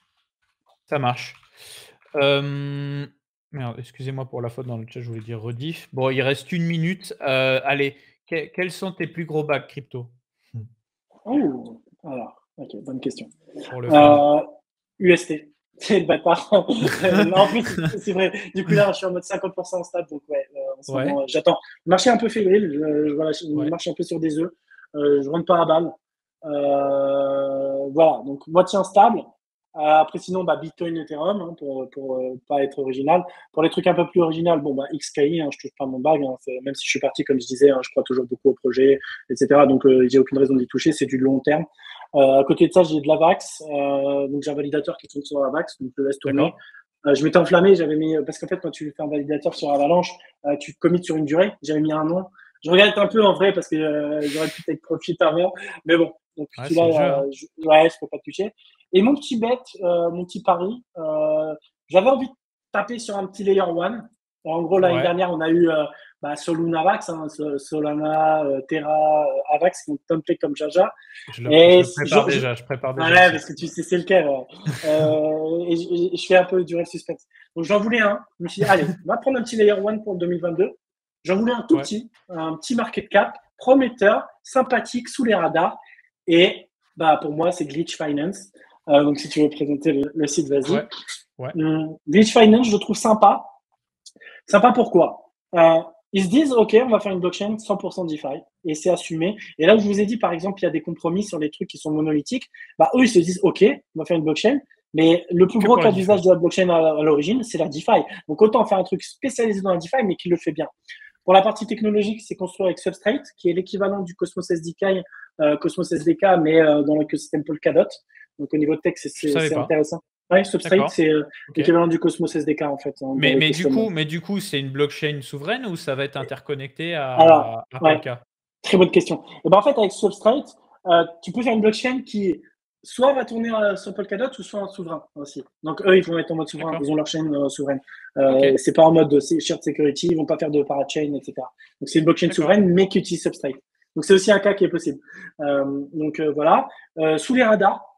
Ça marche. Hem, merde, excusez-moi pour la faute dans le chat, je voulais dire rediff. Bon, il reste une minute. Heu, allez, que quels sont tes plus gros bacs crypto? Mmh. Oh, alors, ok, bonne question. Pour le fun. Euh, U S T. C'est le bâtard. Euh, en plus, c'est vrai. Du coup, là, je suis en mode cinquante pour cent en stable. Donc, ouais, euh, en ce moment, Ouais, euh, j'attends. Le marché est un peu fébrile. Je, je- voilà, je ouais. marche un peu sur des œufs. Euh, je rentre pas à balle. Euh, voilà, donc moitié instable. Euh, après, sinon, bah, Bitcoin, Ethereum, hein, pour, pour euh, pas être original. Pour les trucs un peu plus original, bon, bah, X K I, hein, je touche pas mon bag. Hein, même si je suis parti, comme je disais, hein, je crois toujours beaucoup au projet, et cetera. Donc, euh, j'ai aucune raison d'y toucher. C'est du long terme. Euh, à côté de ça, j'ai de la VAX. Euh, donc, j'ai un validateur qui tourne sur la VAX. Donc, je le laisse tourner. D'accord. Euh, je m'étais enflammé. J'avais mis, parce qu'en fait, quand tu fais un validateur sur Avalanche, euh, tu commites sur une durée. J'avais mis un an. Je regrette un peu en vrai parce que euh, j'aurais pu take profit avant. Mais bon, donc Ouais, celui-là, c'est le jeu, euh, hein. je, ouais, je peux pas te toucher. Et mon petit bet, euh, mon petit pari, euh, j'avais envie de taper sur un petit layer one. En gros, l'année Ouais. dernière, on a eu euh, bah, Soluna Avax, hein, Solana, euh, Terra, euh, Avax qui ont pumpé comme Jaja. Je le je Et le je, prépare je, déjà, je prépare ouais, déjà le site. parce que tu sais, c'est lequel. Ouais. Euh, et, je, et je fais un peu durer le suspense. Donc, j'en voulais un. Je me suis dit, allez, on va prendre un petit layer one pour le deux mille vingt-deux. J'en voulais un tout Ouais. petit, un petit market cap, prometteur, sympathique, sous les radars. Et bah, pour moi, c'est Glitch Finance. Euh, donc, si tu veux présenter le, le site, vas-y. Ouais. Ouais. Hum, Glitch Finance, je le trouve sympa. Sympa pourquoi euh, Ils se disent, OK, on va faire une blockchain cent pour cent DeFi et c'est assumé. Et là où je vous ai dit, par exemple, il y a des compromis sur les trucs qui sont monolithiques, bah, eux, ils se disent, OK, on va faire une blockchain, mais le plus Que gros pour la cas DeFi. d'usage de la blockchain à, à l'origine, c'est la DeFi. Donc, autant faire un truc spécialisé dans la DeFi, mais qui le fait bien. Pour la partie technologique, c'est construit avec Substrate, qui est l'équivalent du Cosmos S D K, euh, Cosmos S D K, mais euh, dans l'écosystème Polkadot. Donc, au niveau de tech, Je savais c'est pas. intéressant. Ouais, Substrate, D'accord. c'est euh, OK. l'équivalent du Cosmos S D K, en fait, hein, dans Mais mais du l'écosystème. coup mais du coup, c'est une blockchain souveraine ou ça va être interconnecté Alors, à à ouais, Polka? très bonne question. Et ben, en fait, avec Substrate, euh, tu peux faire une blockchain qui soit va tourner euh, sur Polkadot ou soit en souverain aussi. Donc, eux, ils vont être en mode souverain. D'accord. Ils ont leur chaîne euh, souveraine. OK. Euh, c'est pas en mode de shared security. Ils vont pas faire de parachain, et cetera. Donc, c'est une blockchain D'accord. souveraine, mais qui utilise Substrate. Donc, c'est aussi un cas qui est possible. Euh, donc, euh, voilà. Euh, sous les radars,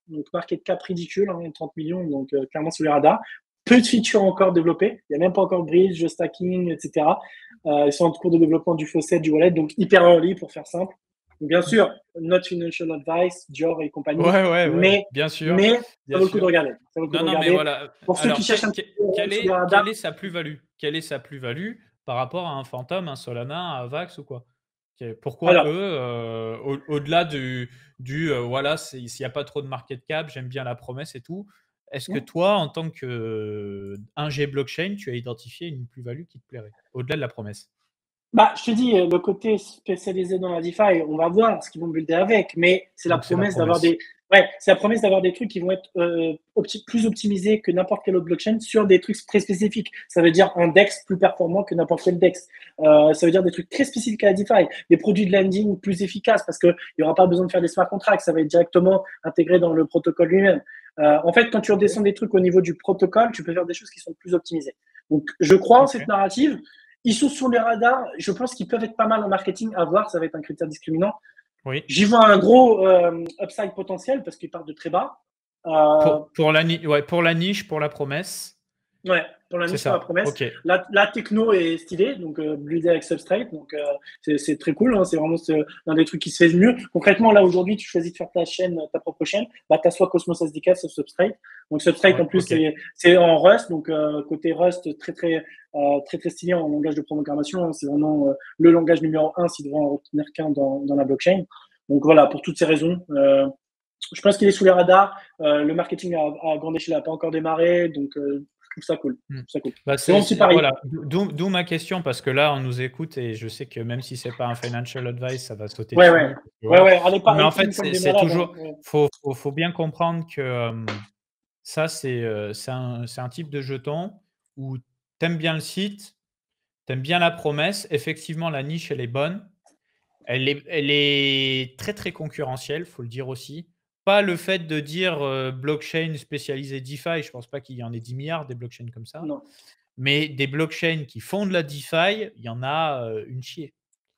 donc market cap ridicule, hein, trente millions, donc euh, clairement sous les radars. Peu de features encore développées, il n'y a même pas encore bridge, stacking, et cetera. Euh, ils sont en cours de développement du faucet, du wallet, donc hyper early pour faire simple. Donc, bien sûr, not financial advice, Dior et compagnie, Ouais, ouais, ouais, mais, bien sûr, mais ça bien vaut le coup de sûr. regarder. Ça vaut le coup Non, de non, mais regarder. voilà. Pour ceux qui Alors, cherchent que- un que- petit peu quelle sous les est, radars, quelle est sa plus-value? Quelle est sa plus-value par rapport à un Phantom, un Solana, un Avax ou quoi? Que- Pourquoi eux, alors, euh, au- au-delà du, du euh, voilà, c'est- s'il n'y a pas trop de market cap, j'aime bien la promesse et tout, est-ce que toi, en tant que euh, ingé blockchain, tu as identifié une plus-value qui te plairait, au-delà de la promesse? bah, je te dis, euh, le côté spécialisé dans la DeFi, on va voir ce qu'ils vont builder avec, mais c'est la Donc, c'est la promesse d'avoir promesse. des, ouais, c'est la promesse d'avoir des trucs qui vont être euh, opti- plus optimisés que n'importe quelle autre blockchain sur des trucs très spécifiques. Ça veut dire un DEX plus performant que n'importe quel DEX. Euh, ça veut dire des trucs très spécifiques à la DeFi, des produits de lending plus efficaces parce qu'il n'y aura pas besoin de faire des smart contracts, ça va être directement intégré dans le protocole lui-même. Euh, en fait, quand tu redescends des trucs au niveau du protocole, tu peux faire des choses qui sont plus optimisées. Donc, je crois en Ok. cette narrative. Ils sont sur les radars. Je pense qu'ils peuvent être pas mal en marketing. À voir, ça va être un critère discriminant. Oui. J'y vois un gros euh, upside potentiel parce qu'ils partent de très bas. Euh, Pour, pour la, ni- ouais, pour la niche, pour la promesse, ouais, pour la c'est niche, pour la ça. promesse. Ok. La, la techno est stylée, donc euh, buildée avec Substrate, donc euh, c'est, c'est très cool. Hein, c'est vraiment c'est l'un des trucs qui se fait le mieux. Concrètement, là aujourd'hui, tu choisis de faire ta chaîne, ta propre chaîne, bah t'as soit Cosmos S D K, soit Substrate. Donc Substrate Ouais, en plus ok. c'est, c'est en Rust, donc euh, côté Rust très très euh, très très stylé en langage de programmation. Hein, c'est vraiment euh, le langage numéro un s'il devrait en retenir qu'un dans, dans la blockchain. Donc voilà, pour toutes ces raisons. Euh, je pense qu'il est sous les radars. Euh, le marketing à, à grande échelle n'a pas encore démarré, donc euh, je trouve ça cool. Je Hmm. trouve ça cool. Bah, C'est c'est, mon petit c'est- pari. voilà, d'où, d'où ma question, parce que là, on nous écoute et je sais que même si c'est pas un financial advice, ça va sauter Ouais, ouais. dessus. Tu Ouais, vois. ouais. Allez, Mais pas en fait, hyping comme c'est, des c'est malades. Hein. toujours, Ouais. faut, faut, faut bien comprendre que euh, ça, c'est, euh, c'est un, c'est un type de jeton où t'aimes bien le site, t'aimes bien la promesse. Effectivement, la niche, elle est bonne. Elle est, elle est très très concurrentielle, faut le dire aussi. Pas le fait de dire euh, blockchain spécialisée DeFi, je pense pas qu'il y en ait dix milliards des blockchains comme ça, Non. mais des blockchains qui font de la DeFi, il y en a euh, une chier.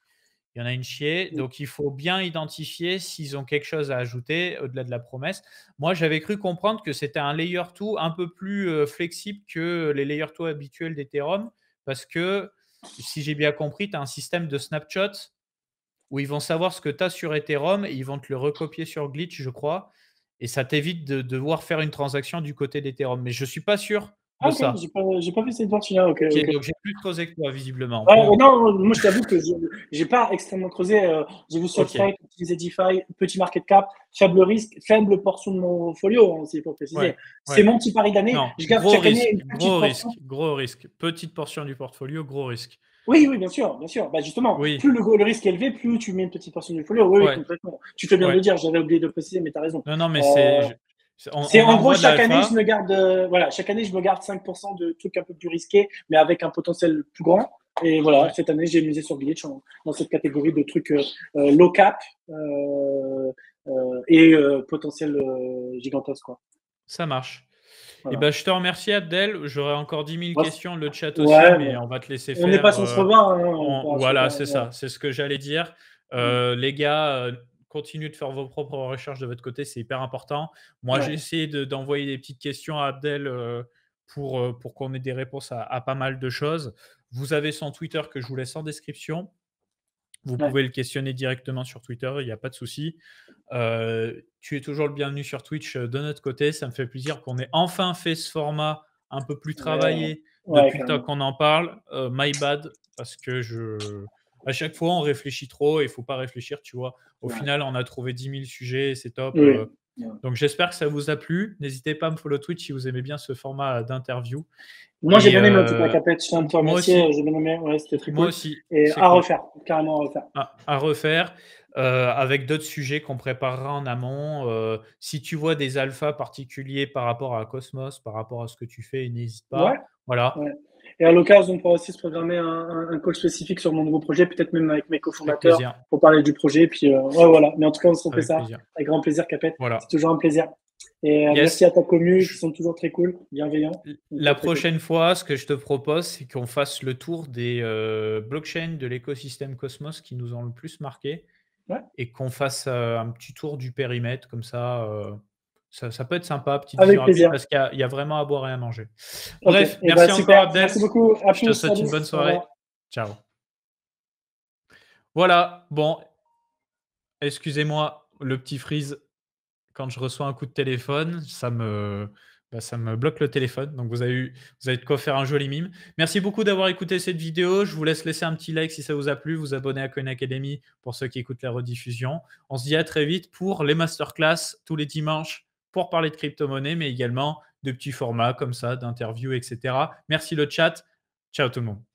Il y en a une chier, donc il faut bien identifier s'ils ont quelque chose à ajouter au-delà de la promesse. Moi, j'avais cru comprendre que c'était un layer deux un peu plus euh, flexible que les layer deux habituels d'Ethereum, parce que si j'ai bien compris, tu as un système de snapshot où ils vont savoir ce que tu as sur Ethereum et ils vont te le recopier sur Glitch, je crois. Et ça t'évite de devoir faire une transaction du côté d'Ethereum. Mais je ne suis pas sûr Ah, de ok, ça. j'ai pas, j'ai pas vu cette partie-là. Ok, Ok, ok. donc j'ai plus creusé que toi, visiblement. Ouais, Bon, ouais, non, moi je t'avoue que j'ai j'ai pas extrêmement creusé. euh, j'ai vu ok. Substrate, utiliser DeFi, petit market cap, faible risque, faible portion de mon folio, hein, s'il faut préciser. Ouais, C'est ouais. mon petit pari d'année. Non, Je garde gros chaque année risque, une petite gros portion. risque, gros risque. Petite portion du portfolio, gros risque. Oui, oui, bien sûr, bien sûr. Bah justement, Oui, plus le, le risque est élevé, plus tu mets une petite portion du folio. Oui, oui, ouais, complètement. Tu fais bien de ouais. le dire, j'avais oublié de préciser, mais tu as raison. Non, non, mais c'est. Euh, je- c'est- On, C'est on en gros envoie de chaque année je me l'alpha. garde euh, voilà chaque année je me garde cinq pour cent de trucs un peu plus risqués mais avec un potentiel plus grand et voilà Ouais, cette année j'ai misé sur Glitch en- dans cette catégorie de trucs euh, euh, low cap euh, euh, et euh, potentiel euh, gigantesque quoi ça marche. Eh voilà. ben, je te remercie, Abdel. J'aurais encore dix mille Moi, c'est- questions, le chat aussi, ouais mais mais on va te laisser on n'est pas faire. sans se euh, revoir hein, on on- pourra se Voilà, revoir c'est ouais. ça. C'est ce que j'allais dire. Euh, les gars, euh, continuez de faire vos propres recherches de votre côté, c'est hyper important. Moi, j'ai Ouais. essayé de- d'envoyer des petites questions à Abdel euh, pour, euh, pour qu'on ait des réponses à, à pas mal de choses. Vous avez son Twitter que je vous laisse en description. Vous Ouais. pouvez le questionner directement sur Twitter, il n'y a pas de souci. Euh, tu es toujours le bienvenu sur Twitch euh, de notre côté. Ça me fait plaisir qu'on ait enfin fait ce format un peu plus Ouais, travaillé ouais, depuis le temps carrément. qu'on en parle. Euh, my bad, parce que je... à chaque fois, on réfléchit trop et il ne faut pas réfléchir, tu vois. Au Ouais. final, on a trouvé dix mille sujets, c'est top. Oui. Euh, Ouais. donc, j'espère que ça vous a plu. N'hésitez pas à me follow Twitch si vous aimez bien ce format d'interview. Moi j'ai Et bien aimé en tout cas euh, Capet, je tiens à te moi remercier, aussi, j'ai bien aimé, ouais, c'était très moi cool aussi, et c'est à cool. refaire, carrément à refaire. À, à refaire euh, avec d'autres sujets qu'on préparera en amont. Euh, si tu vois des alphas particuliers par rapport à Cosmos, par rapport à ce que tu fais, n'hésite Ouais, pas. Voilà, ouais. Et à l'occasion, on pourra aussi se programmer un, un, un call spécifique sur mon nouveau projet, peut-être même avec mes avec cofondateurs plaisir. pour parler du projet. Puis euh, ouais, voilà. Mais en tout cas, on se refait Avec ça plaisir. avec grand plaisir, Capet. C'est Voilà. toujours un plaisir. Et euh, merci Yes. à ta commu qui Je- sont toujours très cool, bienveillants. Donc La euh, très cool. prochaine fois, ce que je te propose, c'est qu'on fasse le tour des euh, blockchains de l'écosystème Cosmos qui nous ont le plus marqué Ouais, et qu'on fasse euh, un petit tour du périmètre comme ça. euh, Ça ça peut être sympa, petite Avec vision rapide plaisir. parce qu'il y a il y a vraiment à boire et à manger. OK Bref, et bah, merci encore super. Abdel. Merci beaucoup. À Je te plus. souhaite Salut. une bonne Au soirée. revoir. Ciao. Voilà, bon excusez-moi, le petit freeze quand je reçois un coup de téléphone, ça me bah, ça me bloque le téléphone, donc vous avez eu vous avez de quoi faire un joli mime. Merci beaucoup d'avoir écouté cette vidéo. Je vous laisse laisser un petit like si ça vous a plu, vous abonner à Coin Academy pour ceux qui écoutent la rediffusion. On se dit à très vite pour les masterclass tous les dimanches pour parler de crypto-monnaie, mais également de petits formats comme ça, d'interviews et cetera. Merci le chat. Ciao tout le monde.